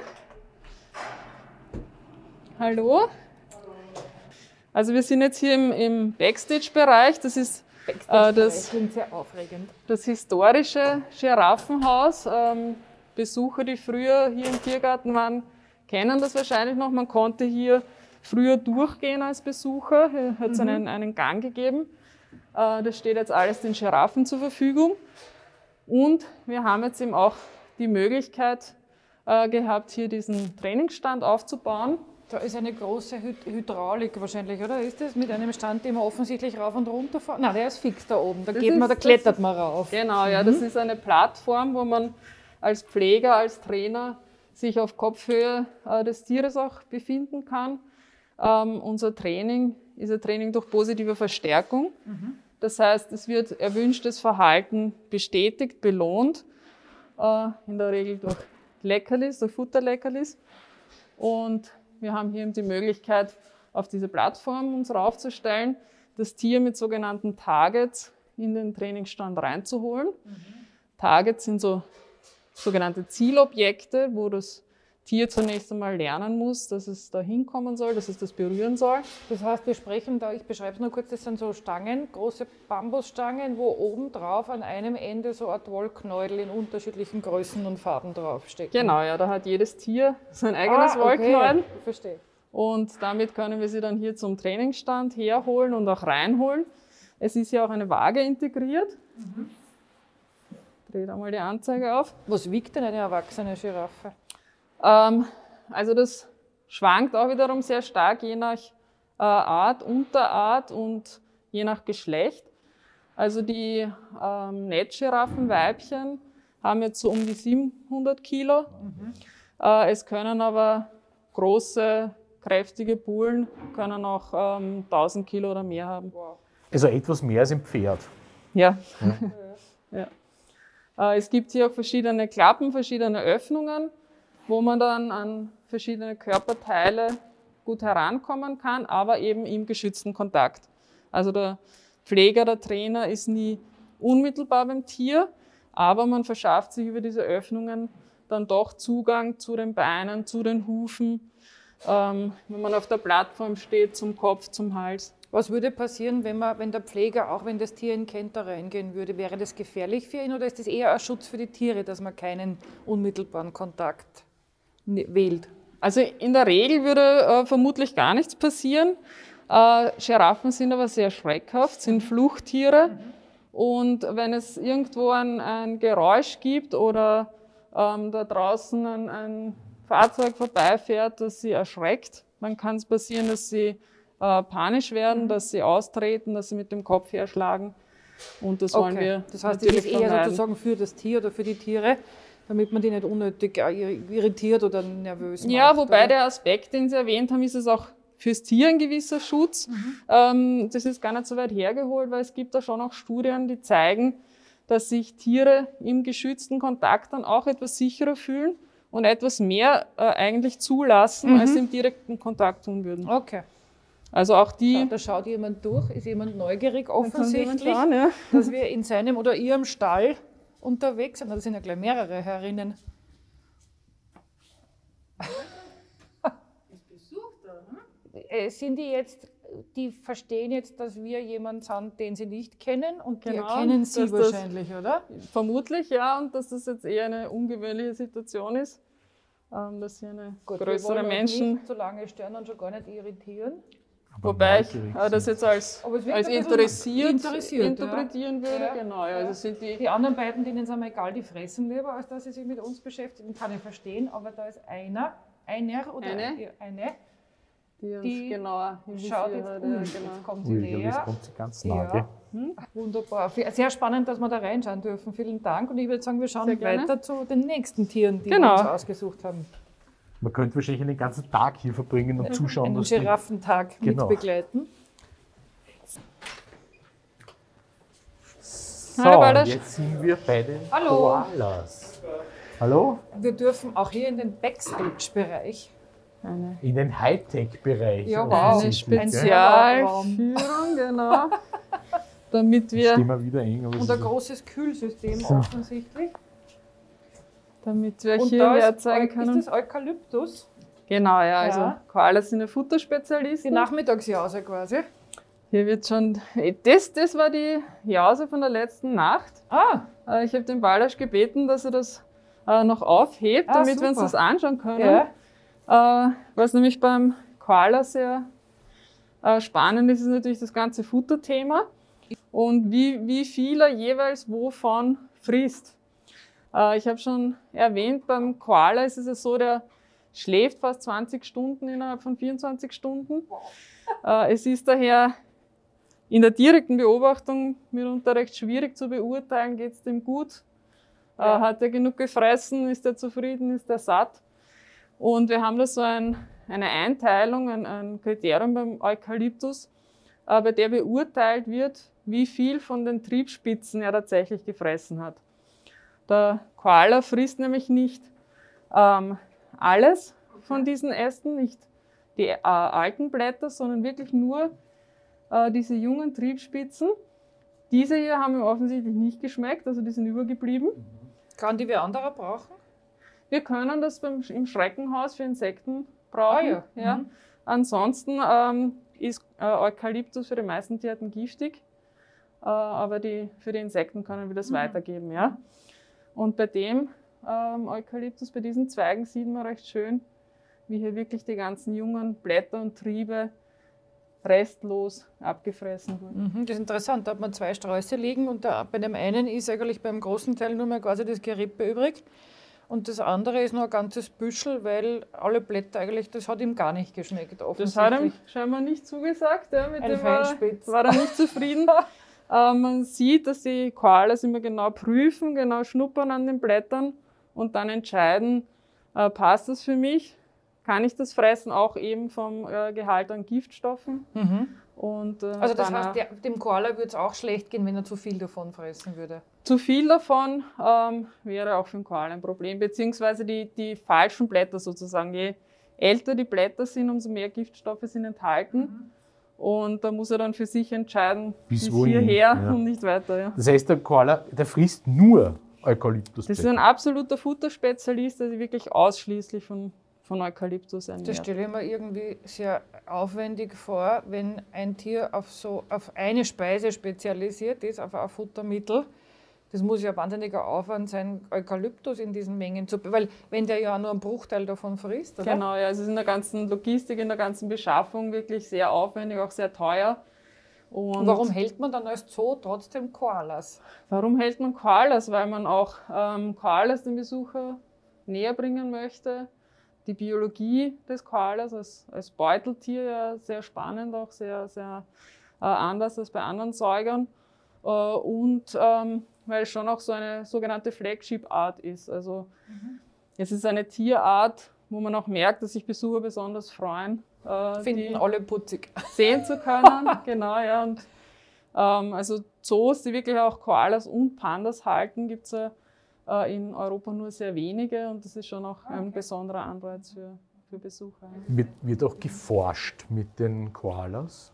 Hallo. Also wir sind jetzt hier im, im Backstage-Bereich. Das ist äh, das, klingt sehr aufregend. das historische Giraffenhaus. Ähm, Besucher, die früher hier im Tiergarten waren, kennen das wahrscheinlich noch. Man konnte hier früher durchgehen als Besucher. Hier hat es einen, einen Gang gegeben. Äh, das steht jetzt alles den Giraffen zur Verfügung. Und wir haben jetzt eben auch die Möglichkeit äh, gehabt, hier diesen Trainingsstand aufzubauen. Da ist eine große Hy- Hydraulik wahrscheinlich, oder? Ist das mit einem Stand, den man offensichtlich rauf und runter fährt? Nein, der ist fix da oben. Da, Das geht man, ist- da das klettert ist- man rauf. Genau, ja, das ist eine Plattform, wo man als Pfleger, als Trainer sich auf Kopfhöhe äh, des Tieres auch befinden kann. Ähm, unser Training ist ein Training durch positive Verstärkung. Mhm. Das heißt, es wird erwünschtes Verhalten bestätigt, belohnt, äh, in der Regel durch Leckerlis, durch Futterleckerlis. Und wir haben hier eben die Möglichkeit, auf diese Plattform uns raufzustellen, das Tier mit sogenannten Targets in den Trainingsstand reinzuholen. Mhm. Targets sind so sogenannte Zielobjekte, wo das Tier zunächst einmal lernen muss, dass es da hinkommen soll, dass es das berühren soll. Das heißt, wir sprechen da, ich beschreibe es nur kurz, das sind so Stangen, große Bambusstangen, wo oben drauf an einem Ende so eine Art Wollknäuel in unterschiedlichen Größen und Farben draufsteckt. Genau, ja, da hat jedes Tier sein eigenes ah, Wollknäuel. Okay. Ich verstehe. Und damit können wir sie dann hier zum Trainingsstand herholen und auch reinholen. Es ist ja auch eine Waage integriert. Mhm. Ich drehe da mal die Anzeige auf. Was wiegt denn eine erwachsene Giraffe? Ähm, also das schwankt auch wiederum sehr stark, je nach äh, Art, Unterart und je nach Geschlecht. Also die ähm, Netzgiraffenweibchen haben jetzt so um die siebenhundert Kilo. Mhm. Äh, es können aber große, kräftige Bullen können auch ähm, tausend Kilo oder mehr haben. Wow. Also etwas mehr als ein Pferd. Ja. ja. ja. Äh, es gibt hier auch verschiedene Klappen, verschiedene Öffnungen, wo man dann an verschiedene Körperteile gut herankommen kann, aber eben im geschützten Kontakt. Also der Pfleger, der Trainer ist nie unmittelbar beim Tier, aber man verschafft sich über diese Öffnungen dann doch Zugang zu den Beinen, zu den Hufen, ähm, wenn man auf der Plattform steht, zum Kopf, zum Hals. Was würde passieren, wenn, man, wenn der Pfleger, auch wenn das Tier in Kennt da reingehen würde? Wäre das gefährlich für ihn oder ist das eher ein Schutz für die Tiere, dass man keinen unmittelbaren Kontakt wählt? Also in der Regel würde äh, vermutlich gar nichts passieren. Äh, Giraffen sind aber sehr schreckhaft, sind Fluchttiere. Mhm. Und wenn es irgendwo ein, ein Geräusch gibt oder ähm, da draußen ein, ein Fahrzeug vorbeifährt, das sie erschreckt, dann kann es passieren, dass sie äh, panisch werden, mhm. dass sie austreten, dass sie mit dem Kopf herschlagen. Und das okay. wollen wir Das heißt, das ist eher vermeiden. Sozusagen für das Tier oder für die Tiere, damit man die nicht unnötig irritiert oder nervös macht. Ja, wobei oder? Der Aspekt, den Sie erwähnt haben, ist es auch fürs Tier ein gewisser Schutz. Mhm. Ähm, das ist gar nicht so weit hergeholt, weil es gibt da schon auch Studien, die zeigen, dass sich Tiere im geschützten Kontakt dann auch etwas sicherer fühlen und etwas mehr äh, eigentlich zulassen, mhm. als sie im direkten Kontakt tun würden. Okay. Also auch die... Ja, da schaut jemand durch, ist jemand neugierig offensichtlich, schauen, ja. dass wir in seinem oder ihrem Stall unterwegs sind. Da sind ja gleich mehrere Herrinnen. Ist Besuch da, ne? Äh, sind die jetzt, die verstehen jetzt, dass wir jemanden sind, den sie nicht kennen und die genau, erkennen sie wahrscheinlich, oder? Vermutlich, ja, und dass das jetzt eher eine ungewöhnliche Situation ist, ähm, dass hier eine Gut, größere wir wollen Menschen... nicht so lange stören und schon gar nicht irritieren. Aber Wobei ich äh, das jetzt als, als interessiert, interessiert interpretieren ja. würde. Ja. Genau, ja. Also sind die, die anderen beiden, denen sind wir egal, die fressen lieber, als dass sie sich mit uns beschäftigen, kann ich verstehen. Aber da ist einer, einer oder eine, eine die uns die genauer schaut jetzt, hat. ui, Ja, jetzt genau. kommt sie Ui, näher. jetzt kommt sie ganz nah. Ja. Hm? Wunderbar. Sehr spannend, dass wir da reinschauen dürfen. Vielen Dank. Und ich würde sagen, wir schauen weiter zu den nächsten Tieren, die genau. wir uns ausgesucht haben. Man könnte wahrscheinlich einen ganzen Tag hier verbringen und zuschauen. Einen dass Giraffentag die... genau. mitbegleiten. So, Hallo, jetzt sind wir bei den Hallo. Koalas. Hallo? Wir dürfen auch hier in den Backstage-Bereich. Eine, In den Hightech-Bereich. Ja, wow. eine offensichtlich, gell? Spezialführung, genau. Damit wir, Stehen wir wieder eng. aber es Und ein ist- großes Kühlsystem So. offensichtlich. damit wir Und hier da mehr ist, zeigen ist können. das Eukalyptus, Genau, ja, also Ja. Koalas sind ja die Futterspezialisten. Nachmittagsjause quasi. Hier wird schon, das, das war die Jause von der letzten Nacht. Ah, Äh, Ich habe den Balasch gebeten, dass er das äh, noch aufhebt, Ah, damit wir uns super. das anschauen können. ja. Äh, was nämlich beim Koala sehr äh, spannend ist, ist natürlich das ganze Futterthema und wie, wie viel er jeweils wovon frisst. Äh, ich habe schon erwähnt, beim Koala ist es ja so, der schläft fast zwanzig Stunden innerhalb von vierundzwanzig Stunden. Äh, es ist daher in der direkten Beobachtung mitunter recht schwierig zu beurteilen, geht es dem gut, Ja. äh, hat er genug gefressen, ist er zufrieden, ist er satt. Und wir haben da so ein, eine Einteilung, ein, ein Kriterium beim Eukalyptus, äh, bei der beurteilt wird, wie viel von den Triebspitzen er tatsächlich gefressen hat. Der Koala frisst nämlich nicht ähm, alles von diesen Ästen, nicht die äh, alten Blätter, sondern wirklich nur äh, diese jungen Triebspitzen. Diese hier haben ihm offensichtlich nicht geschmeckt, also die sind übergeblieben. Kann die wer anderer brauchen? Wir können das beim, im Schreckenhaus für Insekten brauchen. Ah, ja. Ja. Mhm. Ansonsten ähm, ist äh, Eukalyptus für die meisten Tierarten giftig, äh, aber die, für die Insekten können wir das Mhm. weitergeben. Ja. Und bei dem ähm, Eukalyptus, bei diesen Zweigen sieht man recht schön, wie hier wirklich die ganzen jungen Blätter und Triebe restlos abgefressen wurden. Mhm, das ist interessant, da hat man zwei Sträuße liegen und da, bei dem einen ist eigentlich beim großen Teil nur mehr quasi das Gerippe übrig und das andere ist nur ein ganzes Büschel, weil alle Blätter eigentlich, das hat ihm gar nicht geschmeckt. Das hat ihm scheinbar nicht zugesagt, ja, mit Ein dem war, Feinspitz. war er nicht zufrieden. äh, man sieht, dass die Koalas immer genau prüfen, genau schnuppern an den Blättern und dann entscheiden, äh, passt das für mich? Kann ich das fressen, auch eben vom äh, Gehalt an Giftstoffen? Mhm. Und, äh, Also das dann heißt, der, dem Koala würde es auch schlecht gehen, wenn er zu viel davon fressen würde. zu viel davon ähm, wäre auch für den Koala ein Problem, beziehungsweise die, die falschen Blätter sozusagen. Je älter die Blätter sind, umso mehr Giftstoffe sind enthalten. Mhm. Und da muss er dann für sich entscheiden, Bis bis wohin, hierher ja. und nicht weiter. Ja. Das heißt, der Koala, der frisst nur Eukalyptus. Das ist ein absoluter Futterspezialist, der sich wirklich ausschließlich von, von Eukalyptus Das ernährt. stelle ich mir irgendwie sehr aufwendig vor, wenn ein Tier auf, so, auf eine Speise spezialisiert ist, auf ein Futtermittel. Das muss ja ein wahnsinniger Aufwand sein, Eukalyptus in diesen Mengen zu... Weil wenn der ja nur einen Bruchteil davon frisst, oder? Genau, ja, es ist in der ganzen Logistik, in der ganzen Beschaffung wirklich sehr aufwendig, auch sehr teuer. Und Und warum hält man dann als Zoo trotzdem Koalas? Warum hält man Koalas? Weil man auch ähm, Koalas den Besucher näher bringen möchte. Die Biologie des Koalas als, als Beuteltier ja sehr spannend, auch sehr, sehr äh, anders als bei anderen Säugern. Äh, und ähm, weil es schon auch so eine sogenannte Flagship-Art ist. Also Mhm. es ist eine Tierart, wo man auch merkt, dass sich Besucher besonders freuen, äh, Finden die alle putzig. sehen zu können. Genau, ja. Und, ähm, also Zoos, die wirklich auch Koalas und Pandas halten, gibt es ja äh, in Europa nur sehr wenige und das ist schon auch ein besonderer Anreiz für, für Besucher. Wird, wird auch geforscht mit den Koalas?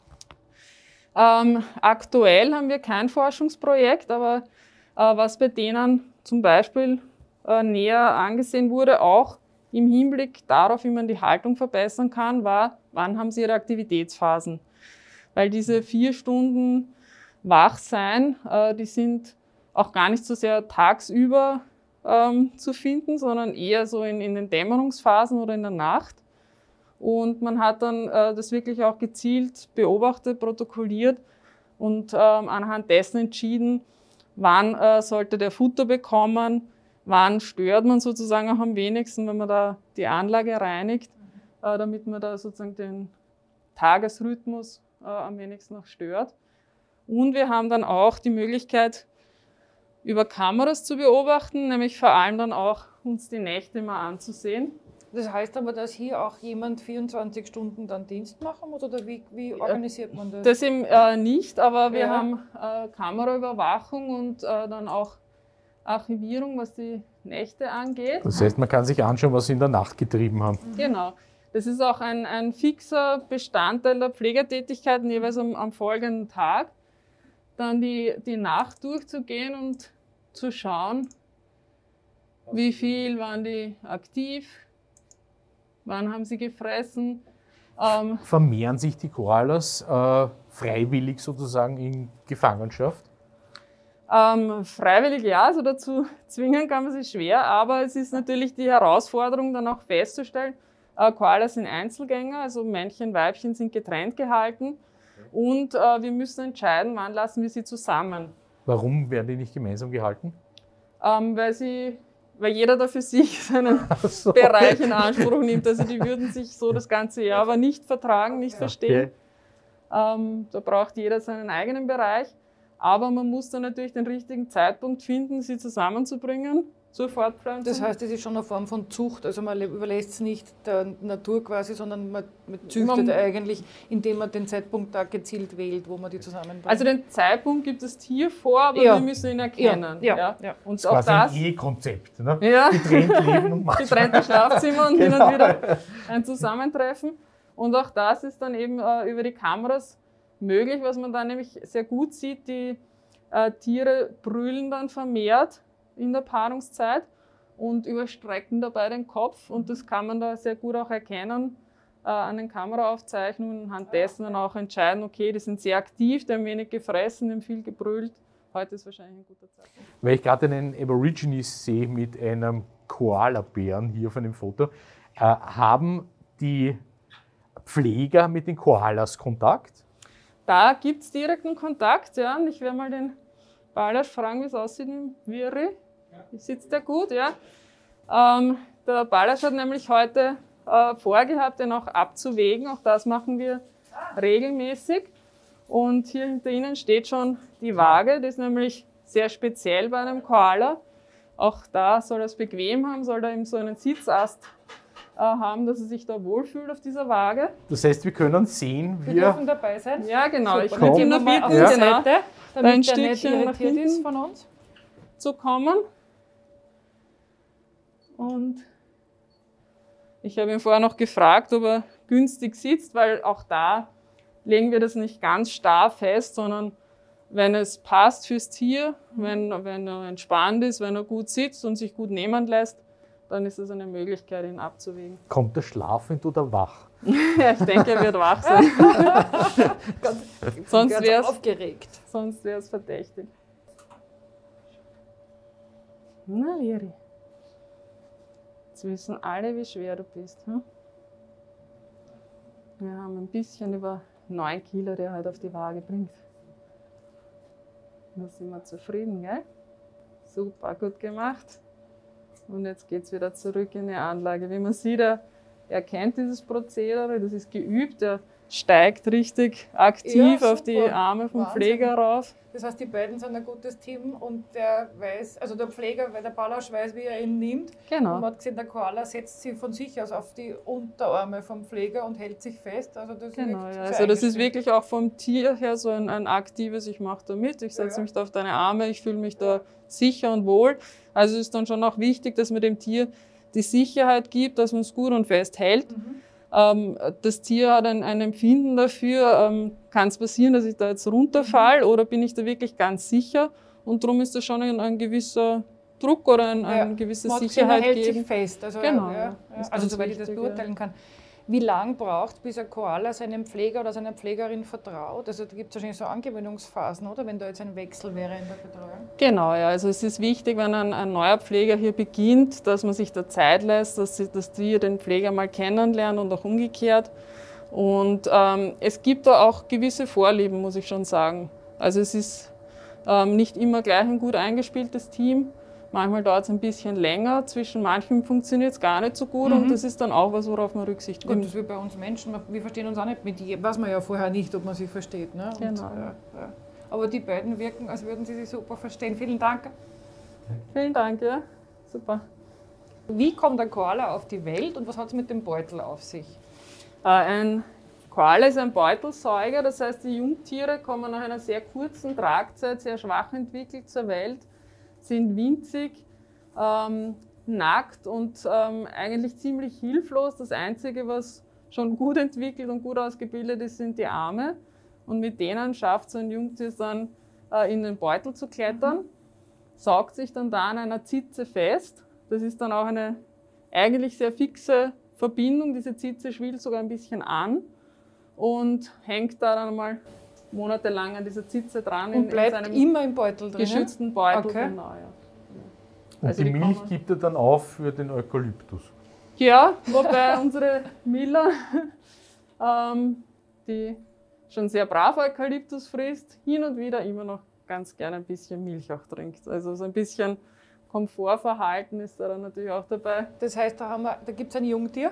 Ähm, aktuell haben wir kein Forschungsprojekt, aber äh, was bei denen zum Beispiel äh, näher angesehen wurde, auch im Hinblick darauf, wie man die Haltung verbessern kann, war, wann haben sie ihre Aktivitätsphasen. Weil diese vier Stunden Wachsein, äh, die sind auch gar nicht so sehr tagsüber ähm, zu finden, sondern eher so in, in den Dämmerungsphasen oder in der Nacht. Und man hat dann äh, das wirklich auch gezielt beobachtet, protokolliert und ähm, anhand dessen entschieden, wann äh, sollte der Futter bekommen, wann stört man sozusagen auch am wenigsten, wenn man da die Anlage reinigt, äh, damit man da sozusagen den Tagesrhythmus äh, am wenigsten noch stört. Und wir haben dann auch die Möglichkeit, über Kameras zu beobachten, nämlich vor allem dann auch uns die Nächte mal anzusehen. Das heißt aber, dass hier auch jemand vierundzwanzig Stunden dann Dienst machen muss, oder wie, wie organisiert man das? Das eben äh, nicht, aber wir Ja. haben äh, Kameraüberwachung und äh, dann auch Archivierung, was die Nächte angeht. Das heißt, man kann sich anschauen, was sie in der Nacht getrieben haben. Genau. Das ist auch ein, ein fixer Bestandteil der Pflegetätigkeiten, jeweils am, am folgenden Tag. Dann die, die Nacht durchzugehen und zu schauen, wie viel waren die aktiv, wann haben sie gefressen. Ähm, Vermehren sich die Koalas äh, freiwillig sozusagen in Gefangenschaft? Ähm, freiwillig ja, also dazu zwingen kann man sich schwer, aber es ist natürlich die Herausforderung, dann auch festzustellen, äh, Koalas sind Einzelgänger, also Männchen, Weibchen sind getrennt gehalten und äh, wir müssen entscheiden, wann lassen wir sie zusammen. Warum werden die nicht gemeinsam gehalten? Ähm, weil, sie, weil jeder da für sich seinen Ach so. Bereich in Anspruch nimmt, also die würden sich so das ganze Jahr aber nicht vertragen, nicht verstehen. Okay. Ähm, da braucht jeder seinen eigenen Bereich. Aber man muss dann natürlich den richtigen Zeitpunkt finden, sie zusammenzubringen. zur Fortpflanzung. Das heißt, es ist schon eine Form von Zucht, also man überlässt es nicht der Natur quasi, sondern man, man züchtet Man- eigentlich, indem man den Zeitpunkt da gezielt wählt, wo man die zusammenbringt. Also den Zeitpunkt gibt das Tier vor, aber Ja. wir müssen ihn erkennen. Ja, ja, ja. Und Das auch ist quasi das, ein E-Konzept. Ne? ja, Getrennt leben und machen. getrennte Schlafzimmer und Genau. hin und wieder ein Zusammentreffen. Und auch das ist dann eben äh, über die Kameras möglich, was man dann nämlich sehr gut sieht. Die äh, Tiere brüllen dann vermehrt in der Paarungszeit und überstrecken dabei den Kopf. Und das kann man da sehr gut auch erkennen äh, an den Kameraaufzeichnungen. Anhand dessen dann auch entscheiden, okay, die sind sehr aktiv, die haben wenig gefressen, die haben viel gebrüllt. Heute ist wahrscheinlich ein guter Zeitpunkt. Weil ich gerade einen Aborigines sehe mit einem Koalabären hier auf einem Foto, äh, haben die Pfleger mit den Koalas Kontakt? Da gibt es direkten Kontakt, ja. Und ich werde mal den Balasch fragen, wie es aussieht im Viri. Sitzt der gut, ja? Ähm, der Balasch hat nämlich heute äh, vorgehabt, den auch abzuwägen. Auch das machen wir regelmäßig. Und hier hinter Ihnen steht schon die Waage. Die ist nämlich sehr speziell bei einem Koala. Auch da soll er es bequem haben, soll er eben so einen Sitzast äh, haben, dass er sich da wohlfühlt auf dieser Waage. Das heißt, wir können sehen, wir wir dürfen dabei sein. Ja, genau. Ich Super. würde Komm. ihn nur Mal bitten, auf Ja. die genau, Seite, ein damit der nicht Stückchen nach irritiert hinten. ist von uns. zu kommen. Und ich habe ihn vorher noch gefragt, ob er günstig sitzt, weil auch da legen wir das nicht ganz starr fest, sondern wenn es passt fürs Tier, wenn, wenn er entspannt ist, wenn er gut sitzt und sich gut nehmen lässt, dann ist es eine Möglichkeit, ihn abzuwägen. kommt er schlafend oder wach? Ja, ich denke, er wird wach sein. Sonst Ganz wäre es aufgeregt. sonst wär's verdächtig. Na, Viri. Jetzt wissen alle, wie schwer du bist. Hm? Wir haben ein bisschen über neun Kilo, der heute auf die Waage bringt. Da sind wir zufrieden, gell? Super, gut gemacht. Und jetzt geht es wieder zurück in die Anlage. Wie man sieht, er, er kennt dieses Prozedere, das ist geübt. Er steigt richtig aktiv Ja, auf die super. Arme vom Wahnsinn. Pfleger rauf. Das heißt, die beiden sind ein gutes Team und der weiß, also der Pfleger, weil der Balasch weiß, wie er ihn nimmt. Und Genau. man hat gesehen, der Koala setzt sich von sich aus auf die Unterarme vom Pfleger und hält sich fest. Also das Genau, wirkt ja. sehr Also das ist eingespielt. wirklich auch vom Tier her so ein, ein aktives, ich mache da mit, ich setze Ja. mich da auf deine Arme, ich fühle mich da sicher und wohl. Also es ist dann schon auch wichtig, dass man dem Tier die Sicherheit gibt, dass man es gut und fest hält. Mhm. Ähm, das Tier hat ein, ein Empfinden dafür, ähm, kann es passieren, dass ich da jetzt runterfall oder bin ich da wirklich ganz sicher? Und darum ist das schon ein, ein gewisser Druck oder ein, ein Ja. gewisse Man hat gesehen, Sicherheit er hält geben. sich fest. Also, Genau, ja, ja. ja. Das ist Also ganz soweit ich das wichtig, beurteilen kann. Wie lange braucht, bis ein Koala seinem Pfleger oder seiner Pflegerin vertraut? Also da gibt es wahrscheinlich so Angewöhnungsphasen, oder? Wenn da jetzt ein Wechsel wäre in der Betreuung. Genau, ja. Also es ist wichtig, wenn ein, ein neuer Pfleger hier beginnt, dass man sich da Zeit lässt, dass sie, das Tier den Pfleger mal kennenlernt und auch umgekehrt. Und ähm, es gibt da auch gewisse Vorlieben, muss ich schon sagen. Also es ist ähm, nicht immer gleich ein gut eingespieltes Team. Manchmal dauert es ein bisschen länger. Zwischen manchen funktioniert es gar nicht so gut Mhm. und das ist dann auch was, worauf man Rücksicht Gut, nimmt. das ist wie bei uns Menschen. Wir- Wir verstehen uns auch nicht mit jedem. Weiß man ja vorher nicht, ob man sich versteht. Ne? Und, Genau. ja, ja. Aber die beiden wirken, als würden sie sich super verstehen. Vielen Dank. Vielen Dank, ja. Super. Wie kommt ein Koala auf die Welt und was hat es mit dem Beutel auf sich? Äh, Ein Koala ist ein Beutelsäuger, das heißt, die Jungtiere kommen nach einer sehr kurzen Tragzeit, sehr schwach entwickelt zur Welt, sind winzig, ähm, nackt und ähm, eigentlich ziemlich hilflos. Das Einzige, was schon gut entwickelt und gut ausgebildet ist, sind die Arme. Und mit denen schafft so ein Jungtier es dann, äh, in den Beutel zu klettern, saugt sich dann da an einer Zitze fest. Das ist dann auch eine eigentlich sehr fixe Verbindung. Diese Zitze schwillt sogar ein bisschen an und hängt da dann mal monatelang an dieser Zitze dran Und in, bleibt in seinem immer im Beutel drin. geschützten Beutel. Okay. Genau, ja. Und Also die die Milch kommen- gibt er dann auf für den Eukalyptus. Ja, wobei unsere Miller, ähm, die schon sehr brav Eukalyptus frisst, hin und wieder immer noch ganz gerne ein bisschen Milch auch trinkt. Also so ein bisschen Komfortverhalten ist da dann natürlich auch dabei. Das heißt, da, haben wir- da gibt es ein Jungtier.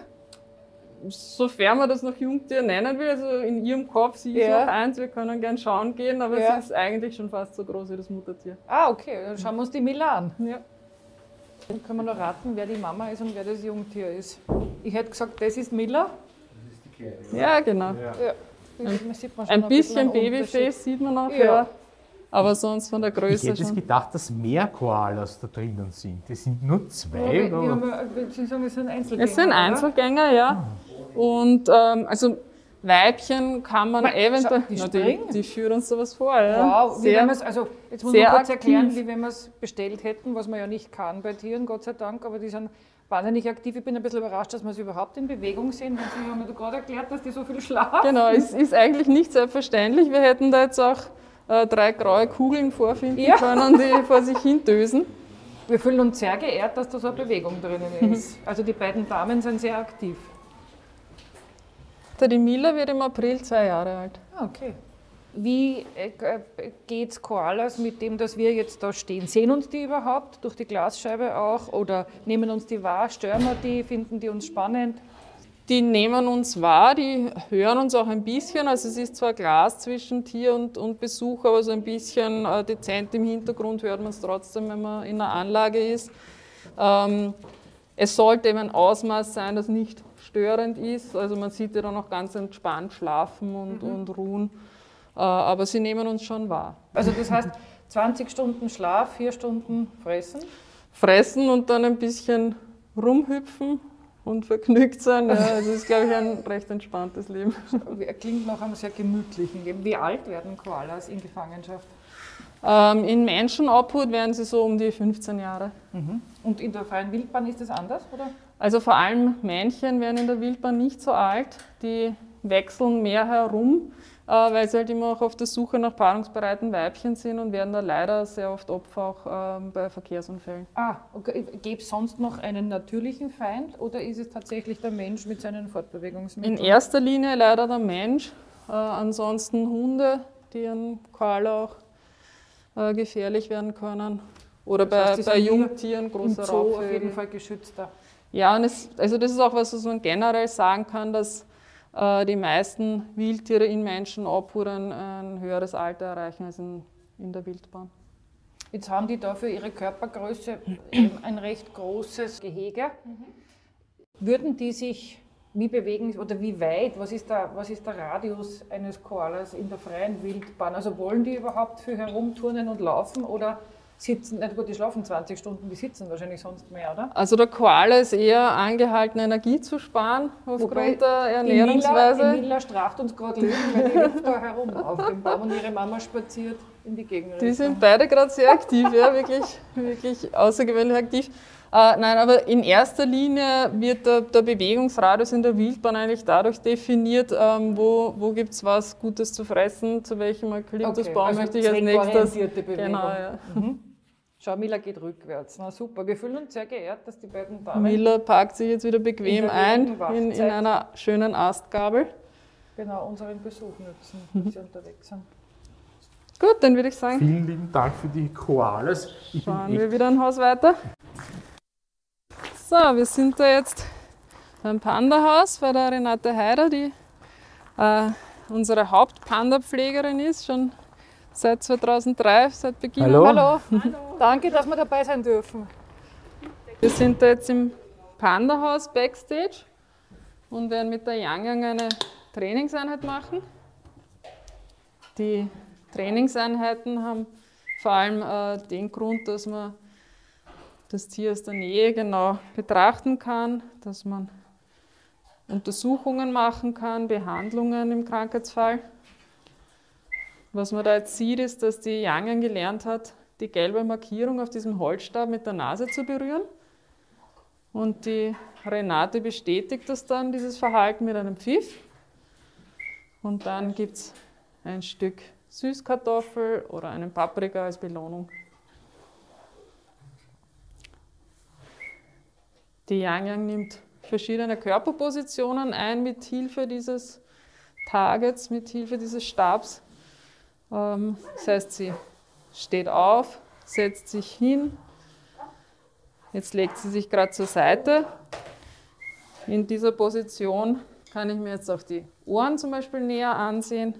Sofern man das noch Jungtier nennen will, also in ihrem Kopf, sie ist Ja. noch eins, wir können gern schauen gehen, aber Ja. sie ist eigentlich schon fast so groß wie das Muttertier. Ah, okay. Dann schauen wir uns die Miller an. Ja. Dann können wir noch raten, wer die Mama ist und wer das Jungtier ist. Ich hätte gesagt, das ist Miller. Ja, genau. Ja. Das sieht man schon Ein bisschen einen Unterschied. Babyface sieht man noch, Ja. ja. Aber sonst von der Ich Größe hätte jetzt schon. gedacht, dass mehr Koalas da drinnen sind. Das sind nur Ja, zwei. wir, wir Oder? haben, ja- Sie sagen, es sind Einzelgänger. Es sind oder? Einzelgänger, ja. Und ähm, also Weibchen kann man Weil, eventuell. schau, die Na, springen. die führen uns sowas vor, ja. Wow, wie Sehr, wenn wir's- also jetzt muss sehr man kurz erklären, aktiv. wie wenn wir es bestellt hätten, was man ja nicht kann bei Tieren, Gott sei Dank, aber die sind wahnsinnig aktiv. Ich bin ein bisschen überrascht, dass wir sie überhaupt in Bewegung sehen, weil Sie haben mir gerade erklärt, dass die so viel schlafen. genau, es ist eigentlich nicht selbstverständlich. Wir hätten da jetzt auch äh, drei graue Kugeln vorfinden Ja. können, die vor sich hin dösen. Wir fühlen uns sehr geehrt, dass da so eine Bewegung drinnen ist. Also die beiden Damen sind sehr aktiv. Der die Miller wird im April zwei Jahre alt. Ah, okay. Wie äh, geht es Koalas mit dem, dass wir jetzt da stehen? Sehen uns die überhaupt durch die Glasscheibe auch oder nehmen uns die wahr? Stören wir die? Finden die uns spannend? Die nehmen uns wahr, die hören uns auch ein bisschen. Also es ist zwar Glas zwischen Tier und, und Besucher, aber so ein bisschen äh, dezent im Hintergrund hört man es trotzdem, wenn man in einer Anlage ist. Ähm, es sollte eben ein Ausmaß sein, das nicht störend ist. Also man sieht die dann auch ganz entspannt schlafen und, Mhm. und ruhen. Äh, aber sie nehmen uns schon wahr. Also das heißt, zwanzig Stunden Schlaf, vier Stunden Fressen. Fressen und dann ein bisschen rumhüpfen und vergnügt sein. Ja, also es ist, glaube ich, ein recht entspanntes Leben. Klingt nach einem sehr gemütlichen Leben. Wie alt werden Koalas in Gefangenschaft? Ähm, in Menschenobhut werden sie so um die fünfzehn Jahre. Und in der freien Wildbahn ist das anders, oder? Also vor allem Männchen werden in der Wildbahn nicht so alt. Die wechseln mehr herum, äh, weil sie halt immer auch auf der Suche nach paarungsbereiten Weibchen sind und werden da leider sehr oft Opfer auch ähm, bei Verkehrsunfällen. Ah, okay. Gäbe es sonst noch einen natürlichen Feind oder ist es tatsächlich der Mensch mit seinen Fortbewegungsmitteln? In erster Linie leider der Mensch, äh, ansonsten Hunde, die an Koala auch äh, gefährlich werden können. Oder Das heißt, bei, die bei sind hier Jungtieren, Im große Zoo auf jeden Raubvögel. Fall geschützter. Ja, und es, also das ist auch was, was man generell sagen kann, dass äh, die meisten Wildtiere in Menschenobhut ein, ein höheres Alter erreichen als in, in der Wildbahn. Jetzt haben die da für ihre Körpergröße eben ein recht großes Gehege. Würden die sich, wie bewegen oder wie weit, was ist, der, was ist der Radius eines Koalas in der freien Wildbahn? Also wollen die überhaupt viel herumturnen und laufen oder sitzen? Na gut, die schlafen zwanzig Stunden, die sitzen wahrscheinlich sonst mehr, oder? Also der Koala ist eher angehalten, Energie zu sparen aufgrund der Ernährungsweise. Die Mila straft uns gerade Leben, weil die hüpft da herum auf dem Baum und ihre Mama spaziert in die Gegenrichtung. Die sind beide gerade sehr aktiv, ja, wirklich, wirklich außergewöhnlich aktiv. Äh, nein, aber in erster Linie wird der, der Bewegungsradius in der Wildbahn eigentlich dadurch definiert, ähm, wo, wo gibt es was Gutes zu fressen, zu welchem Eukalyptusbaum also möchte ich als nächstes. zweckorientierte Bewegung. Genau, ja. Schau, Mila geht rückwärts. Na super, wir fühlen uns sehr geehrt, dass die beiden Damen Miller parkt sich jetzt wieder bequem In der ein Gegenwart in, in zeigt- einer schönen Astgabel. genau unseren Besuch nutzen, wenn sie unterwegs sind. Gut, dann würde ich sagen, Vielen lieben Dank für die Koalas. Ich bin fahren echt wir wieder ein Haus weiter. So, wir sind da jetzt beim Panda-Haus bei der Renate Heider, die äh, unsere Hauptpanda-Pflegerin ist, schon seit zweitausenddrei, seit Beginn. Hallo. Hallo. Danke, dass wir dabei sein dürfen. Wir sind da jetzt im Panda-Haus Backstage und werden mit der Yang Yang eine Trainingseinheit machen. Die Trainingseinheiten haben vor allem äh, den Grund, dass man das Tier aus der Nähe genau betrachten kann, dass man Untersuchungen machen kann, Behandlungen im Krankheitsfall. Was man da jetzt sieht, ist, dass die Yang Yang gelernt hat, die gelbe Markierung auf diesem Holzstab mit der Nase zu berühren. Und die Renate bestätigt das dann, dieses Verhalten mit einem Pfiff. Und dann gibt es ein Stück Süßkartoffel oder einen Paprika als Belohnung. Die Yang Yang nimmt verschiedene Körperpositionen ein mit Hilfe dieses Targets, mit Hilfe dieses Stabs. Ähm, das heißt, sie steht auf, setzt sich hin. Jetzt legt sie sich gerade zur Seite. In dieser Position kann ich mir jetzt auch die Ohren zum Beispiel näher ansehen.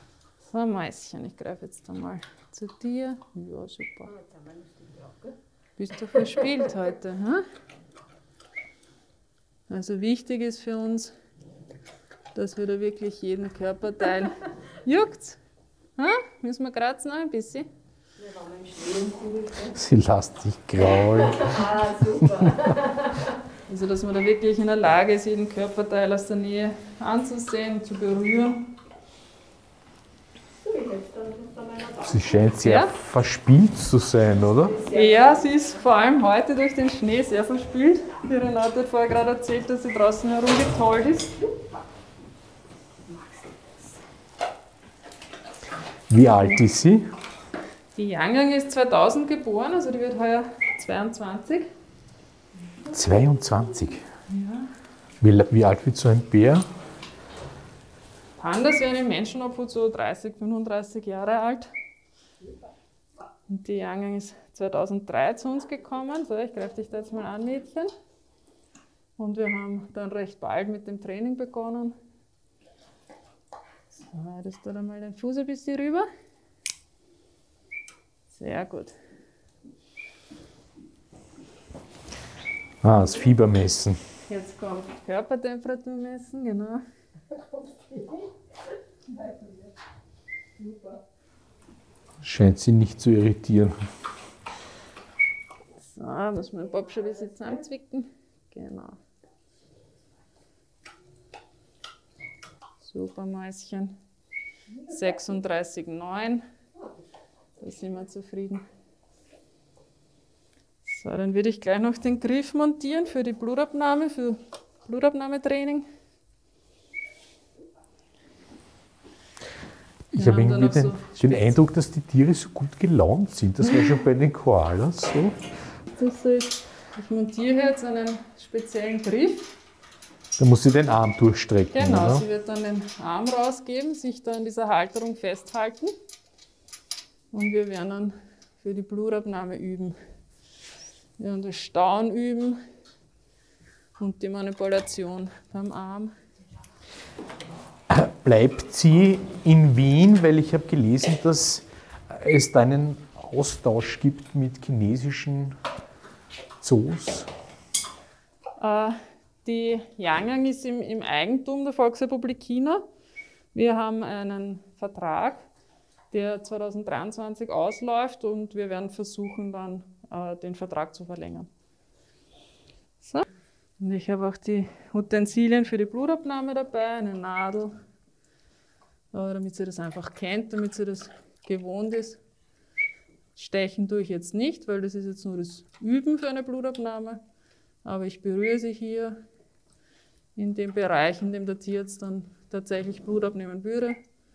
So, Mäuschen, ich greife jetzt einmal zu dir. Ja, super. Bist du verspielt heute? Hm? Also wichtig ist für uns, dass wir da wirklich jeden Körperteil... Juckt's? Hm? Müssen wir kratzen noch ein bisschen? Sie lässt sich kraulen. Ah, super. Also, dass man da wirklich in der Lage ist, jeden Körperteil aus der Nähe anzusehen, zu berühren. Sie scheint sehr Ja? verspielt zu sein, oder? Ja, sie ist vor allem heute durch den Schnee sehr verspült. Die Renate hat vorher gerade erzählt, dass sie draußen herumgetollt ist. Wie alt ist sie? Die Yang ist zweitausend geboren, also die wird heuer zweiundzwanzig. zweiundzwanzig? Ja. Wie, wie alt wird so ein Bär? Pandas werden im Menschenobhut so dreißig, fünfunddreißig Jahre alt. Und die Yang ist zweitausenddrei zu uns gekommen. So, ich greife dich da jetzt mal an, Mädchen. Und wir haben dann recht bald mit dem Training begonnen. So, das tut einmal den Fuß ein bisschen rüber. Sehr gut. Ah, das Fiebermessen. Jetzt kommt Körpertemperatur messen, genau. Scheint sie nicht zu irritieren. So, muss man den Bob schon ein bisschen zusammenzwicken. Genau. Super, Mäuschen. sechsunddreißig Komma neun. Da sind wir zufrieden. So, dann würde ich gleich noch den Griff montieren für die Blutabnahme, für Blutabnahmetraining. Ich Wir habe haben da irgendwie noch den, so den Eindruck, dass die Tiere so gut gelaunt sind. Das war schon bei den Koalas so. Das ist, ich montiere jetzt einen speziellen Griff. Da muss sie den Arm durchstrecken. Genau, oder? sie wird dann den Arm rausgeben, sich da in dieser Halterung festhalten. Und wir werden dann für die Blutabnahme üben. Wir werden das Stauen üben und die Manipulation beim Arm. Bleibt sie in Wien, weil ich habe gelesen, dass es da einen Austausch gibt mit chinesischen Zoos? Äh, die Yangyang ist im, im Eigentum der Volksrepublik China. Wir haben einen Vertrag, der zweitausenddreiundzwanzig ausläuft und wir werden versuchen, dann äh, den Vertrag zu verlängern. So. Und ich habe auch die Utensilien für die Blutabnahme dabei, eine Nadel, äh, damit sie das einfach kennt, damit sie das gewohnt ist. Stechen tue ich jetzt nicht, weil das ist jetzt nur das Üben für eine Blutabnahme. Aber ich berühre sie hier in dem Bereich, in dem der Tierarzt dann tatsächlich Blut abnehmen würde.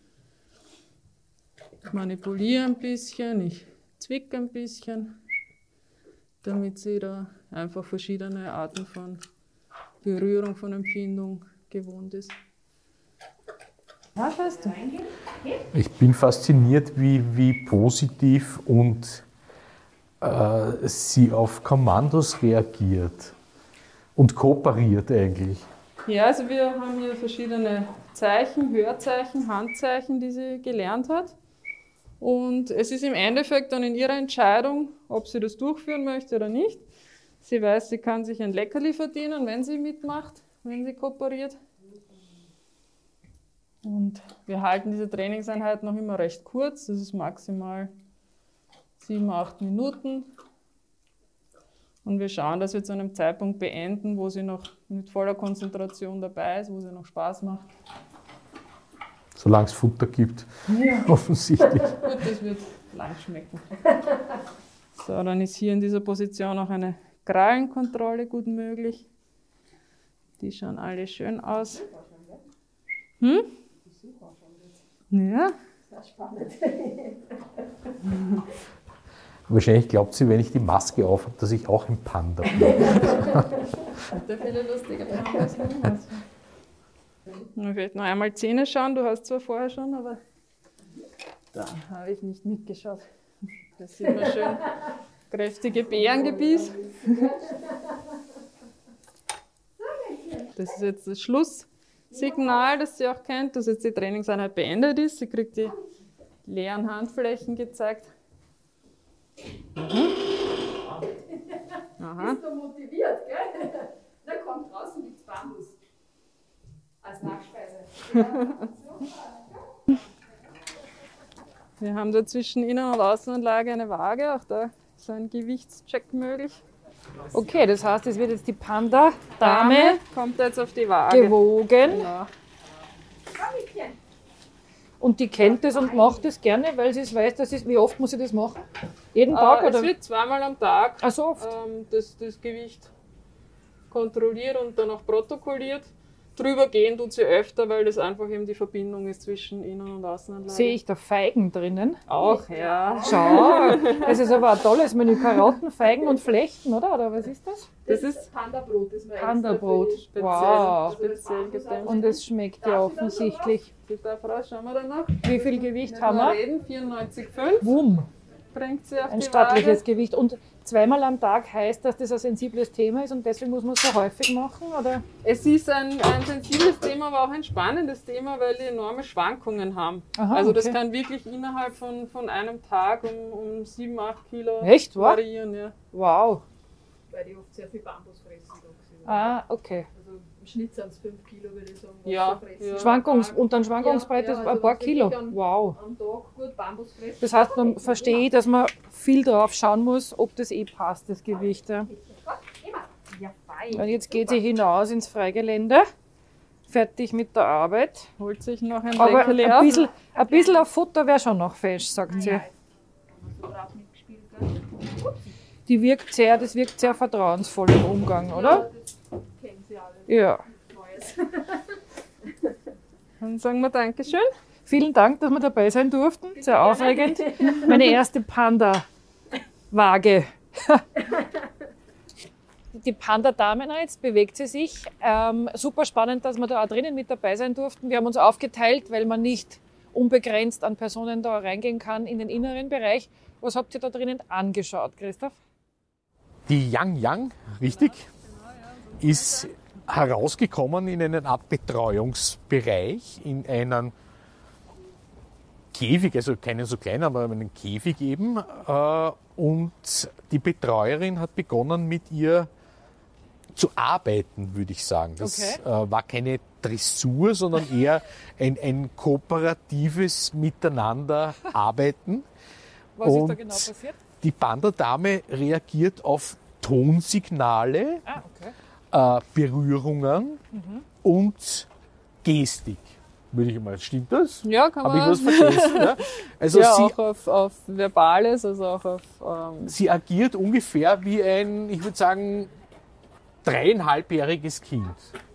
Ich manipuliere ein bisschen, ich zwicke ein bisschen, damit sie da einfach verschiedene Arten von Berührung, von Empfindung gewohnt ist. Was hast du? Ich bin fasziniert, wie, wie positiv und äh, sie auf Kommandos reagiert und kooperiert eigentlich. Ja, also wir haben hier verschiedene Zeichen, Hörzeichen, Handzeichen, die sie gelernt hat. Und es ist im Endeffekt dann in ihrer Entscheidung, ob sie das durchführen möchte oder nicht. Sie weiß, sie kann sich ein Leckerli verdienen, wenn sie mitmacht, wenn sie kooperiert. Und wir halten diese Trainingseinheit noch immer recht kurz, das ist maximal sieben, acht Minuten. Und wir schauen, dass wir zu einem Zeitpunkt beenden, wo sie noch mit voller Konzentration dabei ist, wo sie noch Spaß macht. Solange es Futter gibt, Ja. offensichtlich. Gut, das wird lang schmecken. So, dann ist hier in dieser Position auch eine Krallenkontrolle gut möglich. Die schauen alle schön aus. Hm? Ja. Wahrscheinlich glaubt sie, wenn ich die Maske auf habe, dass ich auch ein Panda bin. Hat der viele lustige Pandas. Ich werde noch einmal Zähne schauen, du hast zwar vorher schon, aber da habe ich nicht mitgeschaut. Das sind wir schön kräftige Bärengebiss. Das ist jetzt das Schlusssignal, das sie auch kennt, dass jetzt die Trainingseinheit beendet ist. Sie kriegt die leeren Handflächen gezeigt. Mhm. Aha. Bist du motiviert, gell? Na komm, draußen gibt's Bambus. Als Nachspeise. Wir haben da zwischen Innen- und Außenanlage eine Waage, auch da ist ein Gewichtscheck möglich. Okay, das heißt, es wird jetzt die Panda-Dame kommt jetzt auf die Waage. gewogen. Genau. Und die kennt das und macht das gerne, weil sie es weiß, dass es, wie oft muss sie das machen? Jeden Tag? Äh, Oder? es wird zweimal am Tag Ach so oft. ähm, das, das Gewicht kontrolliert und dann auch protokolliert. Drüber gehen tut sie öfter, weil das einfach eben die Verbindung ist zwischen Innen- und Außenanlage. Sehe ich da Feigen drinnen? Auch, ja. Schau, das ist aber ein tolles Menü. Karotten, Feigen und Flechten, oder? Oder was ist das? Das ist Panda-Brot, das war Panda-Brot. speziell, Wow. speziell gedämpft. Und es schmeckt ja offensichtlich. Sieht da raus, schauen wir dann noch. Wie viel Gewicht Nicht haben mehr wir? reden, vierundneunzig Komma fünf Wumm, bringt sie auf ein die stattliches Waage. Gewicht. Und zweimal am Tag heißt, dass das ein sensibles Thema ist und deswegen muss man es so häufig machen, oder? Es ist ein, ein sensibles Thema, aber auch ein spannendes Thema, weil die enorme Schwankungen haben. Aha, also das okay. kann wirklich innerhalb von, von einem Tag um, um sieben, acht Kilo Echt, wahr? variieren. Ja. Wow. weil die oft sehr viel Bambus fressen. Da gesehen. Ah, okay. Also im Schnitt sind es fünf Kilo, würde ich sagen. was Ja, sie fressen. ja. Schwankungs und dann Schwankungsbreite Ja, ja, ein also paar das Kilo. wirklich an- Wow. Am Tag gut Bambus fressen. Das heißt, man verstehe ich, dass man viel drauf schauen muss, ob das eh passt, das Gewicht. Ja. Ja, fein. Und jetzt geht sie hinaus ins Freigelände, fertig mit der Arbeit. Holt sich noch ein Aber Leckerli ein ab. bisschen, ein bisschen auf Futter wäre schon noch fesch, sagt sie. Ja, so drauf mitgespielt. Gell? Die wirkt sehr, das wirkt sehr vertrauensvoll im Umgang, oder? Ja, das kennen sie alle. Ja. Neues. Dann sagen wir Dankeschön. Vielen Dank, dass wir dabei sein durften. Sehr aufregend. Meine erste Panda-Waage. Die Panda-Dame, na, jetzt bewegt sie sich. Ähm, super spannend, dass wir da auch drinnen mit dabei sein durften. Wir haben uns aufgeteilt, weil man nicht unbegrenzt an Personen da reingehen kann in den inneren Bereich. Was habt ihr da drinnen angeschaut, Christoph? Die Yang Yang, richtig, ist herausgekommen in einen Art Betreuungsbereich, in einen Käfig, also keinen so kleinen, aber einen Käfig eben. Äh, Und die Betreuerin hat begonnen, mit ihr zu arbeiten, würde ich sagen. Das Okay. äh, war keine Dressur, sondern eher ein, ein kooperatives Miteinanderarbeiten. Was ist da Und genau passiert? Die Panda-Dame reagiert auf Tonsignale, Ah, okay. äh, Berührungen und Gestik. Würde ich mal, stimmt das? Ja, kann Habe ich man. was vergessen? Ja? Also ja, sie, auch auf, auf Verbales, also auch auf. Ähm, sie agiert ungefähr wie ein, ich würde sagen, dreieinhalbjähriges Kind.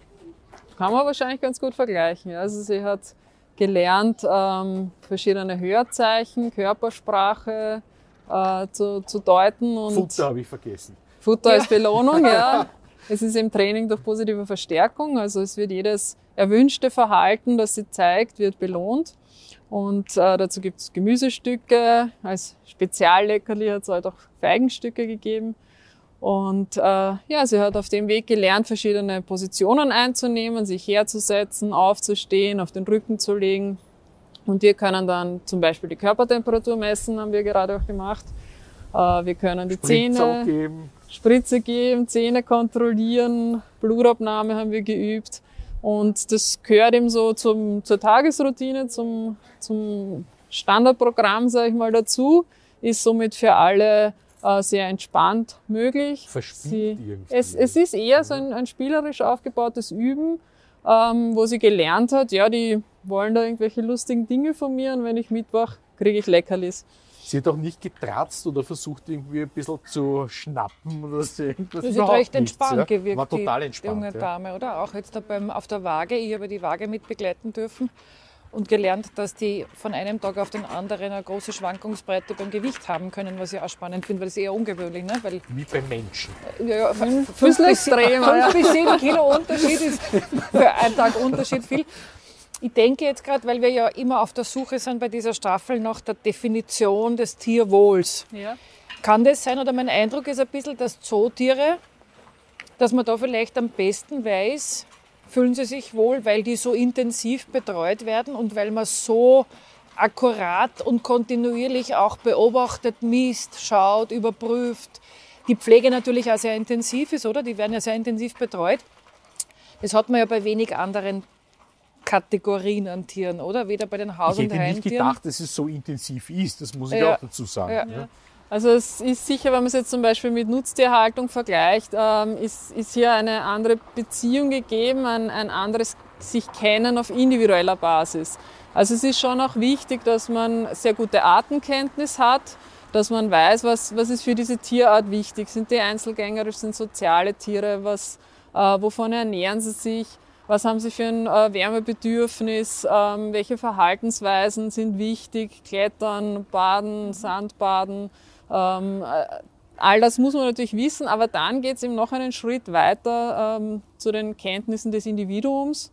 Kann man wahrscheinlich ganz gut vergleichen. Ja. Also sie hat gelernt, ähm, verschiedene Hörzeichen, Körpersprache äh, zu, zu deuten. Und Futter habe ich vergessen. Futter als Belohnung, ja. Es ist im Training durch positive Verstärkung. Also es wird jedes erwünschte Verhalten, das sie zeigt, wird belohnt. Und äh, dazu gibt es Gemüsestücke. Als Spezialleckerli hat es halt auch Feigenstücke gegeben. Und äh, ja, sie hat auf dem Weg gelernt, verschiedene Positionen einzunehmen, sich herzusetzen, aufzustehen, auf den Rücken zu legen. Und wir können dann zum Beispiel die Körpertemperatur messen, haben wir gerade auch gemacht. Äh, wir können die Spritzer Zähne, geben. Spritze geben, Zähne kontrollieren, Blutabnahme haben wir geübt. Und das gehört eben so zum, zur Tagesroutine, zum, zum Standardprogramm, sage ich mal, dazu. Ist somit für alle äh, sehr entspannt möglich. Verspielt Sie, irgendwie. es, es ist eher so ein, ein spielerisch aufgebautes Üben, ähm, wo sie gelernt hat, ja, die wollen da irgendwelche lustigen Dinge von mir und wenn ich mitmache, kriege ich Leckerlis. Sie hat auch nicht getratzt oder versucht, irgendwie ein bisschen zu schnappen oder so irgendwas. Das ist Überhaupt recht nichts, entspannt ja. gewirkt, War total die entspannt. junge ja. Dame, oder? Auch jetzt da beim, auf der Waage. Ich habe die Waage mit begleiten dürfen und gelernt, dass die von einem Tag auf den anderen eine große Schwankungsbreite beim Gewicht haben können, was ich auch spannend finde, weil das ist eher ungewöhnlich, ne? Weil Wie beim Menschen. ja, ja, fünf, bisschen bis, sieben- extremer, ja. fünf bis sieben Kilo Unterschied ist für einen Tag Unterschied viel. Ich denke jetzt gerade, weil wir ja immer auf der Suche sind bei dieser Staffel nach der Definition des Tierwohls. Ja. Kann das sein, oder mein Eindruck ist ein bisschen, dass Zootiere, dass man da vielleicht am besten weiß, fühlen sie sich wohl, weil die so intensiv betreut werden und weil man so akkurat und kontinuierlich auch beobachtet, misst, schaut, überprüft, die Pflege natürlich auch sehr intensiv ist, oder? Die werden ja sehr intensiv betreut. Das hat man ja bei wenig anderen Kategorien an Tieren, oder? Weder bei den Haus- Ich und hätte nicht Heimtieren. gedacht, dass es so intensiv ist. Das muss ich Ja. auch dazu sagen. Ja. Ja. Also es ist sicher, wenn man es jetzt zum Beispiel mit Nutztierhaltung vergleicht, ähm, ist, ist hier eine andere Beziehung gegeben, ein, ein anderes sich kennen auf individueller Basis. Also es ist schon auch wichtig, dass man sehr gute Artenkenntnis hat, dass man weiß, was, was ist für diese Tierart wichtig. Sind die einzelgängerisch, sind soziale Tiere, was, äh, wovon ernähren sie sich, was haben sie für ein äh, Wärmebedürfnis, ähm, welche Verhaltensweisen sind wichtig, Klettern, Baden, Sandbaden. Ähm, all das muss man natürlich wissen, aber dann geht es eben noch einen Schritt weiter ähm, zu den Kenntnissen des Individuums.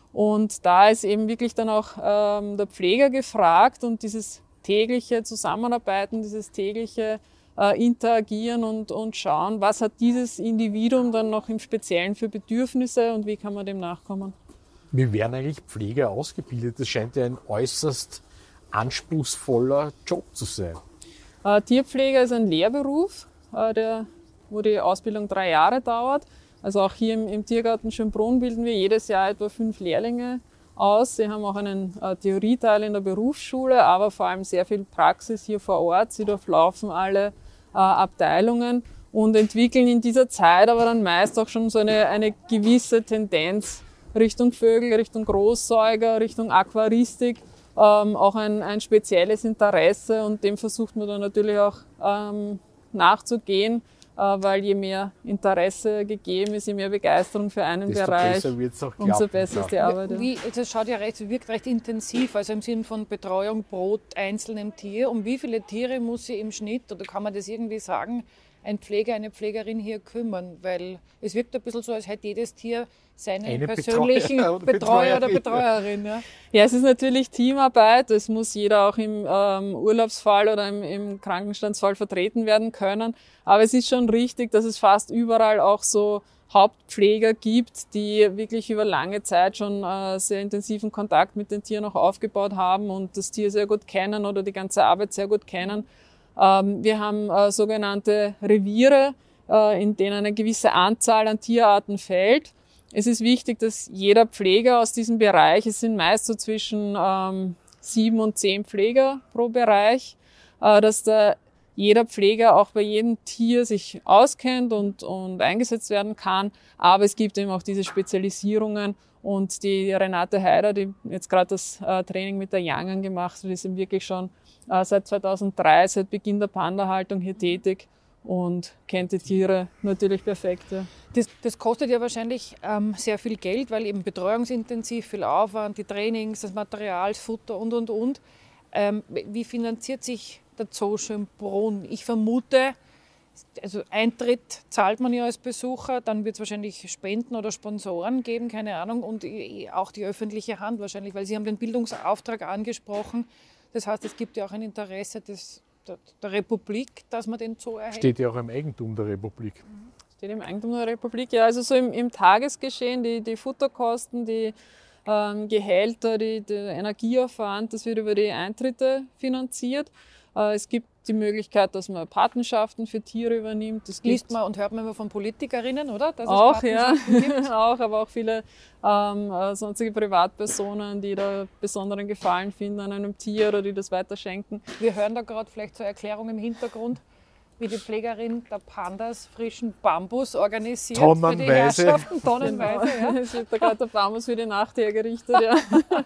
Und da ist eben wirklich dann auch ähm, der Pfleger gefragt und dieses tägliche Zusammenarbeiten, dieses tägliche äh, Interagieren und, und schauen, was hat dieses Individuum dann noch im Speziellen für Bedürfnisse und wie kann man dem nachkommen. Wie werden eigentlich Pfleger ausgebildet? Das scheint ja ein äußerst anspruchsvoller Job zu sein. Äh, Tierpfleger ist ein Lehrberuf, äh, der, wo die Ausbildung drei Jahre dauert. Also auch hier im, im Tiergarten Schönbrunn bilden wir jedes Jahr etwa fünf Lehrlinge aus. Sie haben auch einen äh, Theorieteil in der Berufsschule, aber vor allem sehr viel Praxis hier vor Ort. Sie durchlaufen alle äh, Abteilungen und entwickeln in dieser Zeit aber dann meist auch schon so eine, eine gewisse Tendenz Richtung Vögel, Richtung Großsäuger, Richtung Aquaristik. Ähm, auch ein, ein spezielles Interesse und dem versucht man dann natürlich auch ähm, nachzugehen, äh, weil je mehr Interesse gegeben ist, je mehr Begeisterung für einen Desto Bereich, besser wird's auch klappen. umso besser ist die Arbeit. Ja. Wie, das schaut ja recht, wirkt recht intensiv, also im Sinn von Betreuung pro einzelnem Tier. Um wie viele Tiere muss sie im Schnitt, oder kann man das irgendwie sagen, ein Pfleger, eine Pflegerin hier kümmern? Weil es wirkt ein bisschen so, als hätte jedes Tier seinen Eine persönlichen Betreuer oder Betreuer oder Betreuerin. Betreuerin. Ja. Ja, es ist natürlich Teamarbeit. Es muss jeder auch im ähm, Urlaubsfall oder im, im Krankenstandsfall vertreten werden können. Aber es ist schon richtig, dass es fast überall auch so Hauptpfleger gibt, die wirklich über lange Zeit schon äh, sehr intensiven Kontakt mit den Tieren auch aufgebaut haben und das Tier sehr gut kennen oder die ganze Arbeit sehr gut kennen. Ähm, wir haben äh, sogenannte Reviere, äh, in denen eine gewisse Anzahl an Tierarten fällt. Es ist wichtig, dass jeder Pfleger aus diesem Bereich, es sind meist so zwischen ähm, sieben und zehn Pfleger pro Bereich, äh, dass da jeder Pfleger auch bei jedem Tier sich auskennt und, und eingesetzt werden kann. Aber es gibt eben auch diese Spezialisierungen und die Renate Heider, die jetzt gerade das äh, Training mit der Youngen gemacht hat, ist eben wirklich schon äh, seit zweitausenddrei, seit Beginn der Panda-Haltung hier tätig und kennt die Tiere natürlich perfekt. Ja. Das, das kostet ja wahrscheinlich ähm, sehr viel Geld, weil eben betreuungsintensiv, viel Aufwand, die Trainings, das Material, das Futter und, und, und. Ähm, wie finanziert sich der Zoo Schönbrunn? Ich vermute, also Eintritt zahlt man ja als Besucher, dann wird es wahrscheinlich Spenden oder Sponsoren geben, keine Ahnung, und auch die öffentliche Hand wahrscheinlich, weil Sie haben den Bildungsauftrag angesprochen. Das heißt, es gibt ja auch ein Interesse des, der, der Republik, dass man den Zoo erhält. Steht ja auch im Eigentum der Republik. Steht im Eigentum der Republik, ja. Also so im, im Tagesgeschehen, die, die Futterkosten, die ähm, Gehälter, die, der Energieaufwand, das wird über die Eintritte finanziert. Äh, es gibt die Möglichkeit, dass man Patenschaften für Tiere übernimmt. Es Liest gibt man und hört man immer von Politikerinnen, oder? Dass es auch, ja, Patenschaften gibt. auch, aber auch viele ähm, äh, sonstige Privatpersonen, die da besonderen Gefallen finden an einem Tier oder die das weiterschenken. Wir hören da gerade vielleicht zur Erklärung im Hintergrund, wie die Pflegerin der Pandas frischen Bambus organisiert. Für die Tonnenweise. Herrschaften, tonnenweise. Genau. Ja. Es wird da gerade der Bambus für die Nacht hergerichtet. Ja.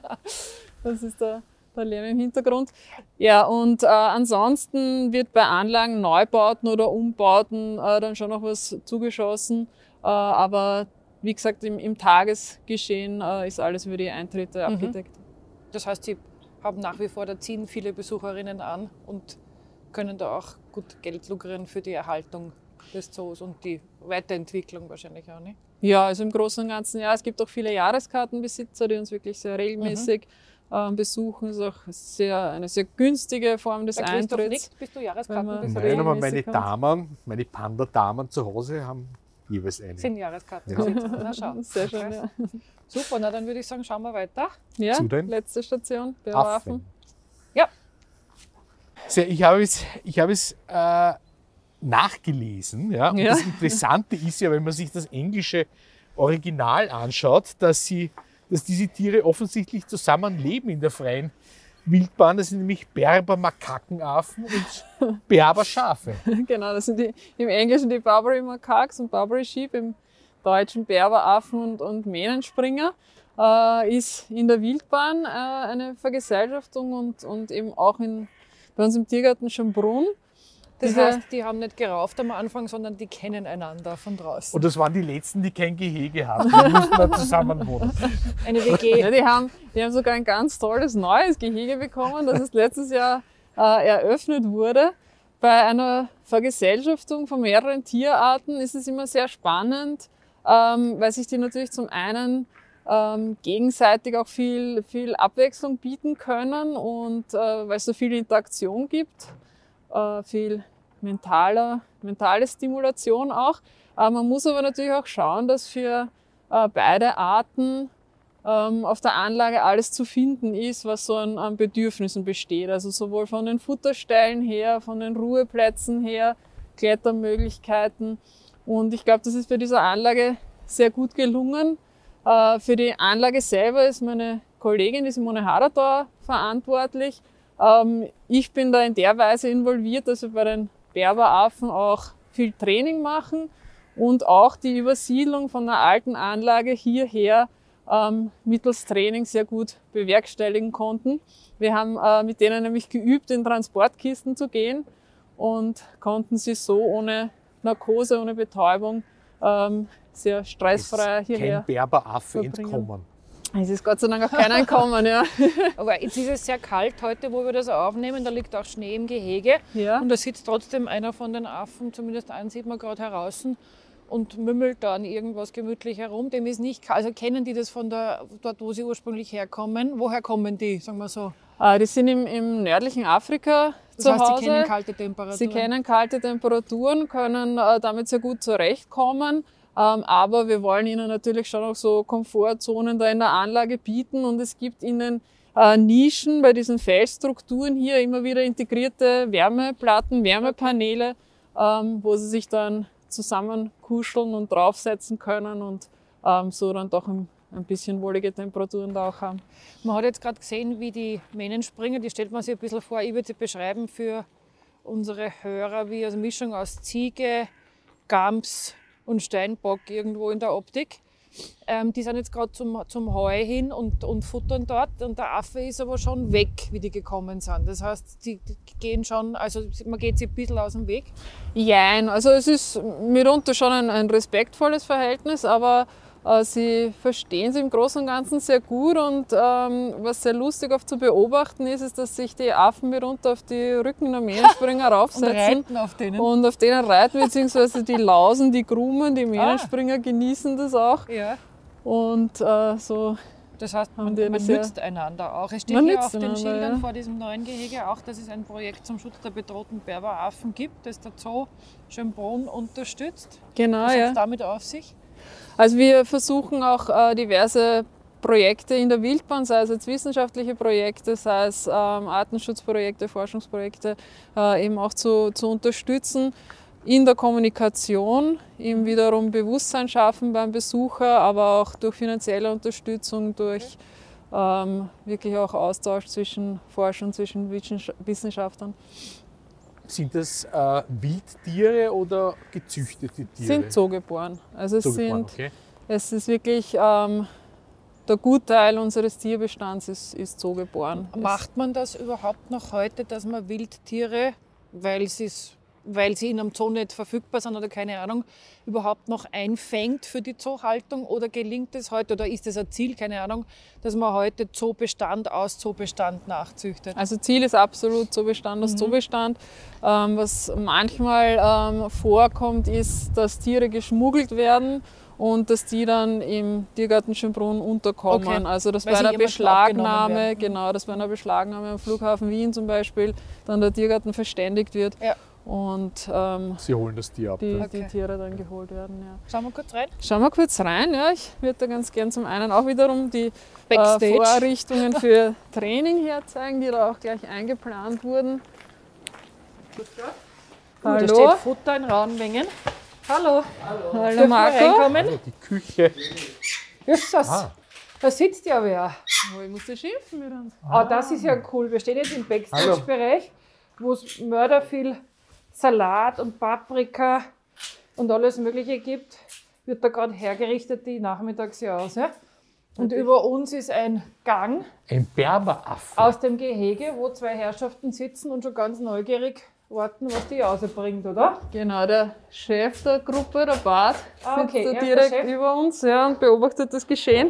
Das ist der, der Lärm im Hintergrund. Ja, und äh, ansonsten wird bei Anlagen, Neubauten oder Umbauten äh, dann schon noch was zugeschossen. Äh, aber wie gesagt, im, im Tagesgeschehen äh, ist alles über die Eintritte Mhm. abgedeckt. Das heißt, Sie haben nach wie vor, da ziehen viele Besucherinnen an und können da auch gut Geld lukrieren für die Erhaltung des Zoos und die Weiterentwicklung wahrscheinlich auch, nicht? Ja, also im Großen und Ganzen, ja, es gibt auch viele Jahreskartenbesitzer, die uns wirklich sehr regelmäßig äh, besuchen. Es ist auch sehr, eine sehr günstige Form des Der Christoph Eintritts. nickt, bist du Wenn man- Jahreskartenbesitzer? Nein, aber meine regelmäßig kommt. Damen, meine Panda-Damen zu Hause haben jeweils eine. Sind Jahreskartenbesitzer. Na schau. Sehr schön, ja. Super, na dann würde ich sagen, schauen wir weiter. Ja, Zu den letzte Station, Beoafen. Affen. Ja, Sehr, ich habe es, ich habe es äh, nachgelesen. Ja? Und Ja. das Interessante ist ja, wenn man sich das englische Original anschaut, dass, sie, dass diese Tiere offensichtlich zusammenleben in der freien Wildbahn. Das sind nämlich Berber-Makakenaffen und Berber-Schafe. Genau, das sind die, im Englischen die Barbary Macaques und Barbary Sheep, im Deutschen Berberaffen und, und Mähnenspringer. Äh, ist in der Wildbahn äh, eine Vergesellschaftung und, und eben auch in, bei uns im Tiergarten Schönbrunn. Das Diese- heißt, die haben nicht gerauft am Anfang, sondern die kennen einander von draußen. Und das waren die letzten, die kein Gehege hatten. Die mussten da zusammen wohnen. Eine W G. Ja, die, haben, die haben sogar ein ganz tolles neues Gehege bekommen, das ist letztes Jahr äh, eröffnet wurde. Bei einer Vergesellschaftung von mehreren Tierarten ist es immer sehr spannend, ähm, weil sich die natürlich zum einen ähm, gegenseitig auch viel, viel Abwechslung bieten können und äh, weil es so viel Interaktion gibt, äh, viel mentaler, mentale Stimulation auch. Äh, man muss aber natürlich auch schauen, dass für äh, beide Arten ähm, auf der Anlage alles zu finden ist, was so an, an Bedürfnissen besteht. Also sowohl von den Futterstellen her, von den Ruheplätzen her, Klettermöglichkeiten. Und ich glaube, das ist bei dieser Anlage sehr gut gelungen. Äh, für die Anlage selber ist meine Kollegin, die Simone Hadertor, verantwortlich. Ähm, ich bin da in der Weise involviert, dass wir bei den Berberaffen auch viel Training machen und auch die Übersiedlung von einer alten Anlage hierher ähm, mittels Training sehr gut bewerkstelligen konnten. Wir haben äh, mit denen nämlich geübt, in Transportkisten zu gehen und konnten sie so ohne Narkose, ohne Betäubung ähm, sehr stressfrei Es ist hierher. kein Berberaffe verbringen. entkommen. Es ist Gott sei Dank auch keiner entkommen, ja. Aber jetzt ist es sehr kalt heute, wo wir das aufnehmen. Da liegt auch Schnee im Gehege. ja. Und da sitzt trotzdem einer von den Affen, zumindest einen sieht man gerade heraus, und mümmelt dann irgendwas gemütlich herum. Dem ist nicht kalt. Also kennen die das von der, dort, wo sie ursprünglich herkommen? Woher kommen die, sagen wir so? Äh, die sind im, im nördlichen Afrika Das zu heißt, Hause. sie kennen kalte Temperaturen. Sie kennen kalte Temperaturen, können äh, damit sehr gut zurechtkommen. Ähm, aber wir wollen ihnen natürlich schon auch so Komfortzonen da in der Anlage bieten. Und es gibt ihnen äh, Nischen bei diesen Felsstrukturen hier immer wieder integrierte Wärmeplatten, Wärmepaneele, ähm, wo sie sich dann zusammenkuscheln und draufsetzen können und ähm, so dann doch ein, ein bisschen wohlige Temperaturen da auch haben. Man hat jetzt gerade gesehen, wie die Mähnenspringer, die stellt man sich ein bisschen vor, ich würde sie beschreiben für unsere Hörer wie eine Mischung aus Ziege, Gams und Steinbock irgendwo in der Optik. Ähm, die sind jetzt gerade zum, zum Heu hin und, und futtern dort und der Affe ist aber schon weg, wie die gekommen sind. Das heißt, die, die gehen schon, also man geht sie ein bisschen aus dem Weg. Jein, also es ist mitunter schon ein, ein respektvolles Verhältnis, aber äh, sie verstehen sich im Großen und Ganzen sehr gut und ähm, was sehr lustig oft zu beobachten ist, ist, dass sich die Affen mitunter auf die Rücken der Mähnenspringer Und raufsetzen reiten auf denen. und auf denen reiten, beziehungsweise die Lausen, die Grumen, die Mähnenspringer genießen das auch Ja, und äh, so. das heißt, man, Haben die eine man sehr- nützt einander auch. Es steht Man hier nützt auf den einander, Schildern ja. vor diesem neuen Gehege auch, dass es ein Projekt zum Schutz der bedrohten Berberaffen gibt, das der Zoo Schönbrunn unterstützt. Genau, Was hat ja. es damit auf sich? Also wir versuchen auch äh, diverse Projekte in der Wildbahn, sei es jetzt wissenschaftliche Projekte, sei es ähm, Artenschutzprojekte, Forschungsprojekte, äh, eben auch zu, zu unterstützen in der Kommunikation, eben wiederum Bewusstsein schaffen beim Besucher, aber auch durch finanzielle Unterstützung, durch ähm, wirklich auch Austausch zwischen Forschern, zwischen Wissenschaft- Wissenschaftlern. Sind das äh, Wildtiere oder gezüchtete Tiere? Sind zoogeboren. Also es, Zugeboren, sind, okay. es ist wirklich ähm, der Gutteil unseres Tierbestands ist, ist zoogeboren. Es- Macht man das überhaupt noch heute, dass man Wildtiere, weil, sie's, weil sie in einem Zoo nicht verfügbar sind oder keine Ahnung, überhaupt noch einfängt für die Zoohaltung? Oder gelingt es heute, oder ist es ein Ziel, keine Ahnung, dass man heute Zoobestand aus Zoobestand nachzüchtet? Also Ziel ist absolut Zoobestand aus Zoobestand. Ähm, was manchmal ähm, vorkommt, ist, dass Tiere geschmuggelt werden und dass die dann im Tiergarten Schönbrunn unterkommen. Okay. Also dass Weil bei sie einer jemandem abgenommen Beschlagnahme, werden. genau, dass bei einer Beschlagnahme am Flughafen Wien zum Beispiel dann der Tiergarten verständigt wird Ja. und ähm, Sie holen das Tier ab. die, ja. die Okay. Tiere dann geholt werden. Ja. Schauen wir kurz rein. Schauen wir kurz rein. Ja. Ich würde da ganz gern zum einen auch wiederum die äh, Backstage. Vorrichtungen für Training herzeigen, die da auch gleich eingeplant wurden. Da Hallo. steht Futter in rauen Mengen. Hallo. Hallo Dürfen wir Marco. reinkommen? Also die Küche. Ist das? Ah. Da sitzt ja wer. Oh, ich musste schimpfen mit uns. Ah, das ist ja cool. Wir stehen jetzt im Backstage-Bereich, wo es Mörder viel Salat und Paprika und alles Mögliche gibt. Wird da gerade hergerichtet, die Nachmittagsjause. Und über uns ist ein Gang Ein Berberaffe. aus dem Gehege, wo zwei Herrschaften sitzen und schon ganz neugierig warten, was die Jause bringt, oder? Genau, der Chef der Gruppe, der Bart, Ah, okay, sitzt da er ist direkt der Chef. über uns, ja, und beobachtet das Geschehen.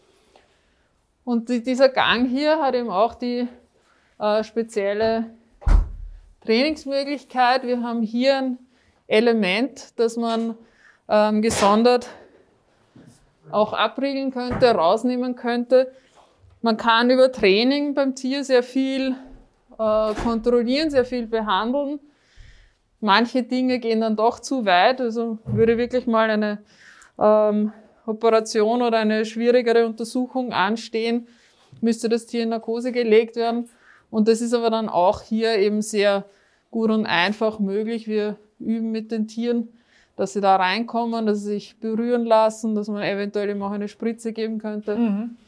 Und die, dieser Gang hier hat eben auch die äh, spezielle Trainingsmöglichkeit. Wir haben hier ein Element, das man ähm, gesondert auch abriegeln könnte, rausnehmen könnte. Man kann über Training beim Tier sehr viel äh, kontrollieren, sehr viel behandeln. Manche Dinge gehen dann doch zu weit, also würde wirklich mal eine ähm, Operation oder eine schwierigere Untersuchung anstehen, müsste das Tier in Narkose gelegt werden. Und das ist aber dann auch hier eben sehr gut und einfach möglich. Wir üben mit den Tieren, dass sie da reinkommen, dass sie sich berühren lassen, dass man eventuell eben auch eine Spritze geben könnte. Mhm.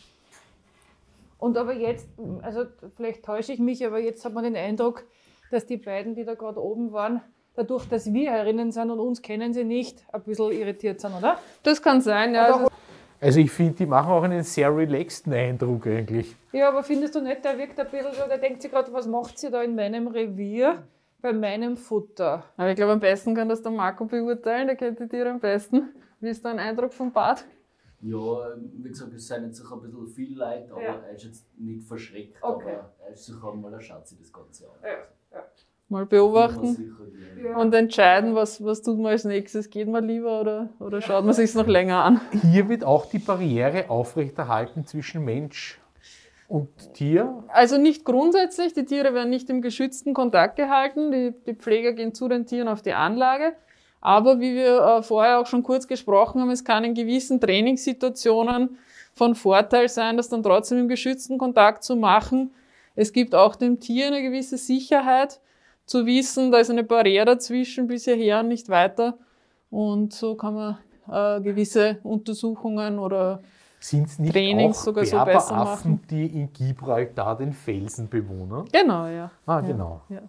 Und aber jetzt, also vielleicht täusche ich mich, aber jetzt hat man den Eindruck, dass die beiden, die da gerade oben waren, dadurch, dass wir herinnen sind und uns kennen sie nicht, ein bisschen irritiert sind, oder? Das kann sein, ja. Aber Also, Also ich finde, die machen auch einen sehr relaxten Eindruck eigentlich. Ja, aber findest du nicht, der wirkt ein bisschen so, der denkt sich gerade, was macht sie da in meinem Revier, bei meinem Futter? aber ich glaube, am besten kann das der Marco beurteilen, der kennt die Tiere am besten. Wie ist dein Eindruck vom Bart? Ja, wie gesagt, es sind jetzt sicher ein bisschen viel Leute, aber Ja. er ist jetzt nicht verschreckt, Okay. aber er ist sicher mal, er schaut sich das Ganze an. Ja. Mal Muss beobachten man sicher die- Ja. und entscheiden, was, was tut man als nächstes. Geht man lieber oder, oder schaut man sich noch länger an? Hier wird auch die Barriere aufrechterhalten zwischen Mensch und Tier. Also nicht grundsätzlich, die Tiere werden nicht im geschützten Kontakt gehalten, die, die Pfleger gehen zu den Tieren auf die Anlage. Aber wie wir äh, vorher auch schon kurz gesprochen haben, es kann in gewissen Trainingssituationen von Vorteil sein, das dann trotzdem im geschützten Kontakt zu machen. Es gibt auch dem Tier eine gewisse Sicherheit, zu wissen, da ist eine Barriere dazwischen bis hierher und nicht weiter. Und so kann man äh, gewisse Untersuchungen oder Sind es nicht Trainings auch sogar so besser Berberaffen, machen. die in Gibraltar den Felsen bewohnen? genau, ja. Ah, genau. ja.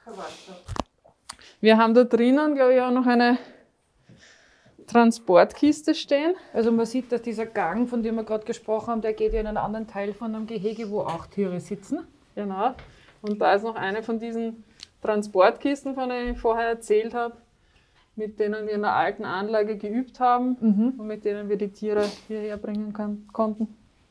Wir haben da drinnen, glaube ich, auch noch eine Transportkiste stehen. Also man sieht, dass dieser Gang, von dem wir gerade gesprochen haben, der geht ja in einen anderen Teil von einem Gehege, wo auch Tiere sitzen. Genau. Und da ist noch eine von diesen Transportkisten, von denen ich vorher erzählt habe, mit denen wir in der alten Anlage geübt haben und mit denen wir die Tiere hierher bringen kann, konnten.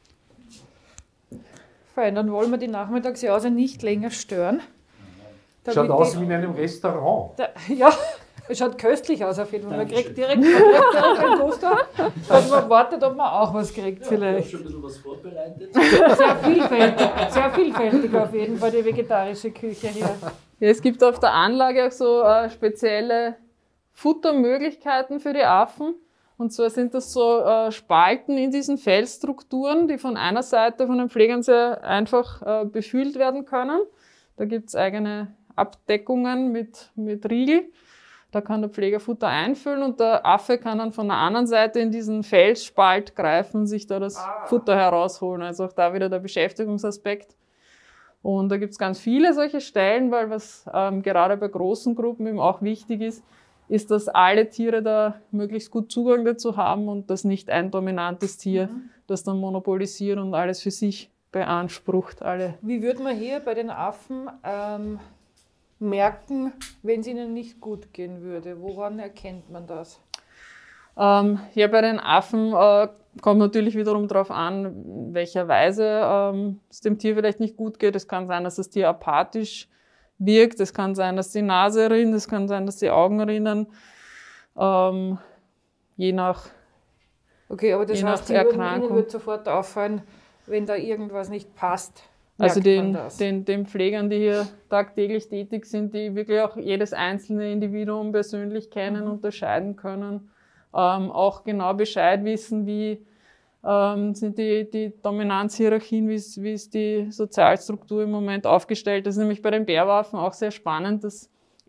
Fein, dann wollen wir die Nachmittagsjause nicht länger stören. Schaut Damit aus die- wie in einem Restaurant. Da, ja, es schaut köstlich aus auf jeden Fall. Man kriegt direkt, man kriegt direkt einen Gusto, dass man wartet, ob man auch was kriegt Ich habe vielleicht. schon ein bisschen was vorbereitet. Sehr vielfältig, sehr vielfältig auf jeden Fall die vegetarische Küche hier. Ja, es gibt auf der Anlage auch so äh, spezielle Futtermöglichkeiten für die Affen. Und zwar sind das so äh, Spalten in diesen Fellstrukturen, die von einer Seite von den Pflegern sehr einfach äh, befüllt werden können. Da gibt's eigene Abdeckungen mit, mit Riegel. Da kann der Pfleger Futter einfüllen und der Affe kann dann von der anderen Seite in diesen Felsspalt greifen und sich da das Futter herausholen. Also auch da wieder der Beschäftigungsaspekt. Und da gibt's ganz viele solche Stellen, weil was ähm, gerade bei großen Gruppen eben auch wichtig ist, ist, dass alle Tiere da möglichst gut Zugang dazu haben und dass nicht ein dominantes Tier das dann monopolisiert und alles für sich beansprucht. Alle. Wie würde man hier bei den Affen ähm, merken, wenn es ihnen nicht gut gehen würde? Woran erkennt man das? Ähm, ja, bei den Affen äh, kommt natürlich wiederum darauf an, in welcher Weise ähm, es dem Tier vielleicht nicht gut geht. Es kann sein, dass das Tier apathisch wirkt. Es kann sein, dass die Nase rinnt. Es kann sein, dass die Augen rinnen. Ähm, je nach Okay, aber das Je heißt, nach Ihnen- Ihnen Erkrankung. wird sofort auffallen, wenn da irgendwas nicht passt. Also merkt den, man das. den, den Pflegern, die hier tagtäglich tätig sind, die wirklich auch jedes einzelne Individuum persönlich kennen, unterscheiden können, ähm, auch genau Bescheid wissen, wie ähm, sind die, die Dominanzhierarchien, wie ist, wie ist die Sozialstruktur im Moment aufgestellt. Das ist nämlich bei den Bärwaffen auch sehr spannend, dass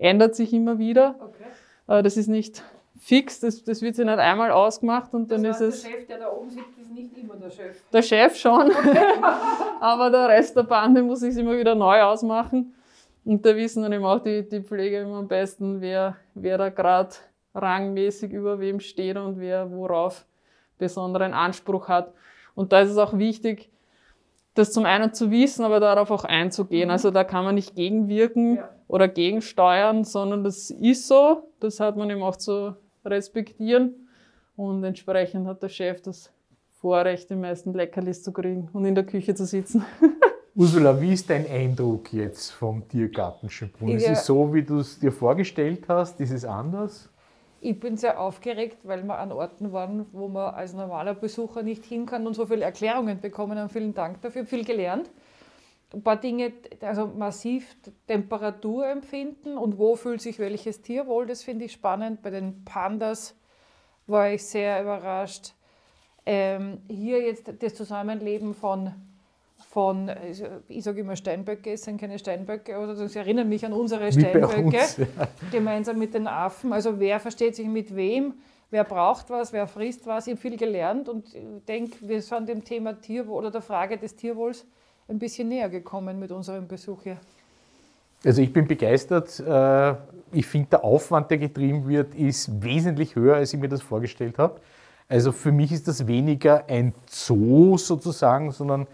ändert sich immer wieder. Okay. Äh, das ist nicht fix, das, das wird sich nicht einmal ausgemacht und dann Das heißt, ist es... der Chef, der da oben sitzt, ist nicht immer der Chef. Der Chef schon, aber der Rest der Bande muss sich immer wieder neu ausmachen. Und da wissen dann eben auch die, die Pfleger immer am besten, wer, wer da gerade rangmäßig über wem steht und wer worauf besonderen Anspruch hat. Und da ist es auch wichtig, das zum einen zu wissen, aber darauf auch einzugehen. Also da kann man nicht gegenwirken Ja. oder gegensteuern, sondern das ist so. Das hat man eben auch zu respektieren. Und entsprechend hat der Chef das Vorrecht, die meisten Leckerlis zu kriegen und in der Küche zu sitzen. Ursula, wie ist dein Eindruck jetzt vom Tiergarten Schönbrunn? Ist Ja. es so, wie du es dir vorgestellt hast? Ist es anders? Ich bin sehr aufgeregt, weil wir an Orten waren, wo man als normaler Besucher nicht hin kann und so viele Erklärungen bekommen haben. Vielen Dank dafür, viel gelernt. Ein paar Dinge, also massiv Temperatur empfinden und wo fühlt sich welches Tier wohl, das finde ich spannend. Bei den Pandas war ich sehr überrascht. Ähm, hier jetzt das Zusammenleben von, von ich sage immer Steinböcke, es sind keine Steinböcke, oder das erinnert mich an unsere Wie bei Steinböcke, uns, ja. gemeinsam mit den Affen. Also wer versteht sich mit wem, wer braucht was, wer frisst was. Ich habe viel gelernt und denke, wir sind dem Thema Tierwohl oder der Frage des Tierwohls ein bisschen näher gekommen mit unserem Besuch hier. Also ich bin begeistert. Äh, Ich finde, der Aufwand, der getrieben wird, ist wesentlich höher, als ich mir das vorgestellt habe. Also für mich ist das weniger ein Zoo sozusagen, sondern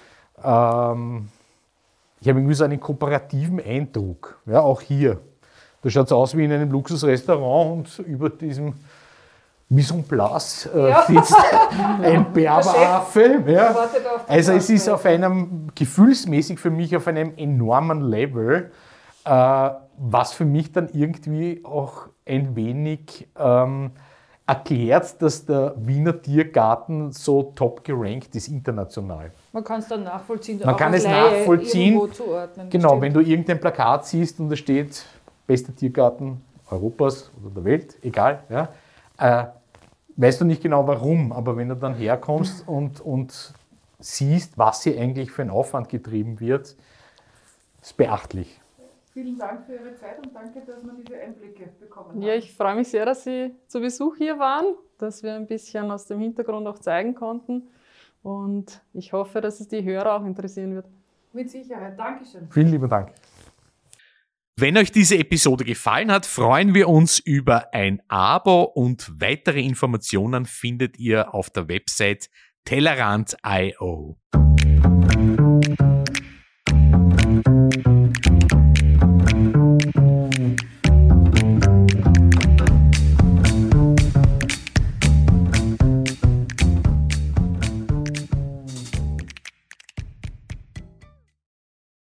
ähm, ich habe irgendwie so einen kooperativen Eindruck. Ja, auch hier. Da schaut es aus wie in einem Luxusrestaurant und über diesem Mise en place äh, Ja. sitzt ein Berberaffe. Ja. Wartet auf die Also es ist Gastro. auf einem, gefühlsmäßig für mich auf einem enormen Level, äh, was für mich dann irgendwie auch ein wenig ähm, erklärt, dass der Wiener Tiergarten so top gerankt ist international. Man kann es dann nachvollziehen. Man auch kann als es Laie nachvollziehen. irgendwo zuordnen. Genau, Stimmt. wenn du irgendein Plakat siehst und da steht, bester Tiergarten Europas oder der Welt, egal, ja, äh, weißt du nicht genau warum, aber wenn du dann herkommst und, und siehst, was hier eigentlich für ein Aufwand getrieben wird, ist beachtlich. Vielen Dank für Ihre Zeit und danke, dass wir diese Einblicke bekommen haben. Ja, ich freue mich sehr, dass Sie zu Besuch hier waren, dass wir ein bisschen aus dem Hintergrund auch zeigen konnten. Und ich hoffe, dass es die Hörer auch interessieren wird. Mit Sicherheit. Dankeschön. Vielen lieben Dank. Wenn euch diese Episode gefallen hat, freuen wir uns über ein Abo und weitere Informationen findet ihr auf der Website Tellerrand punkt io.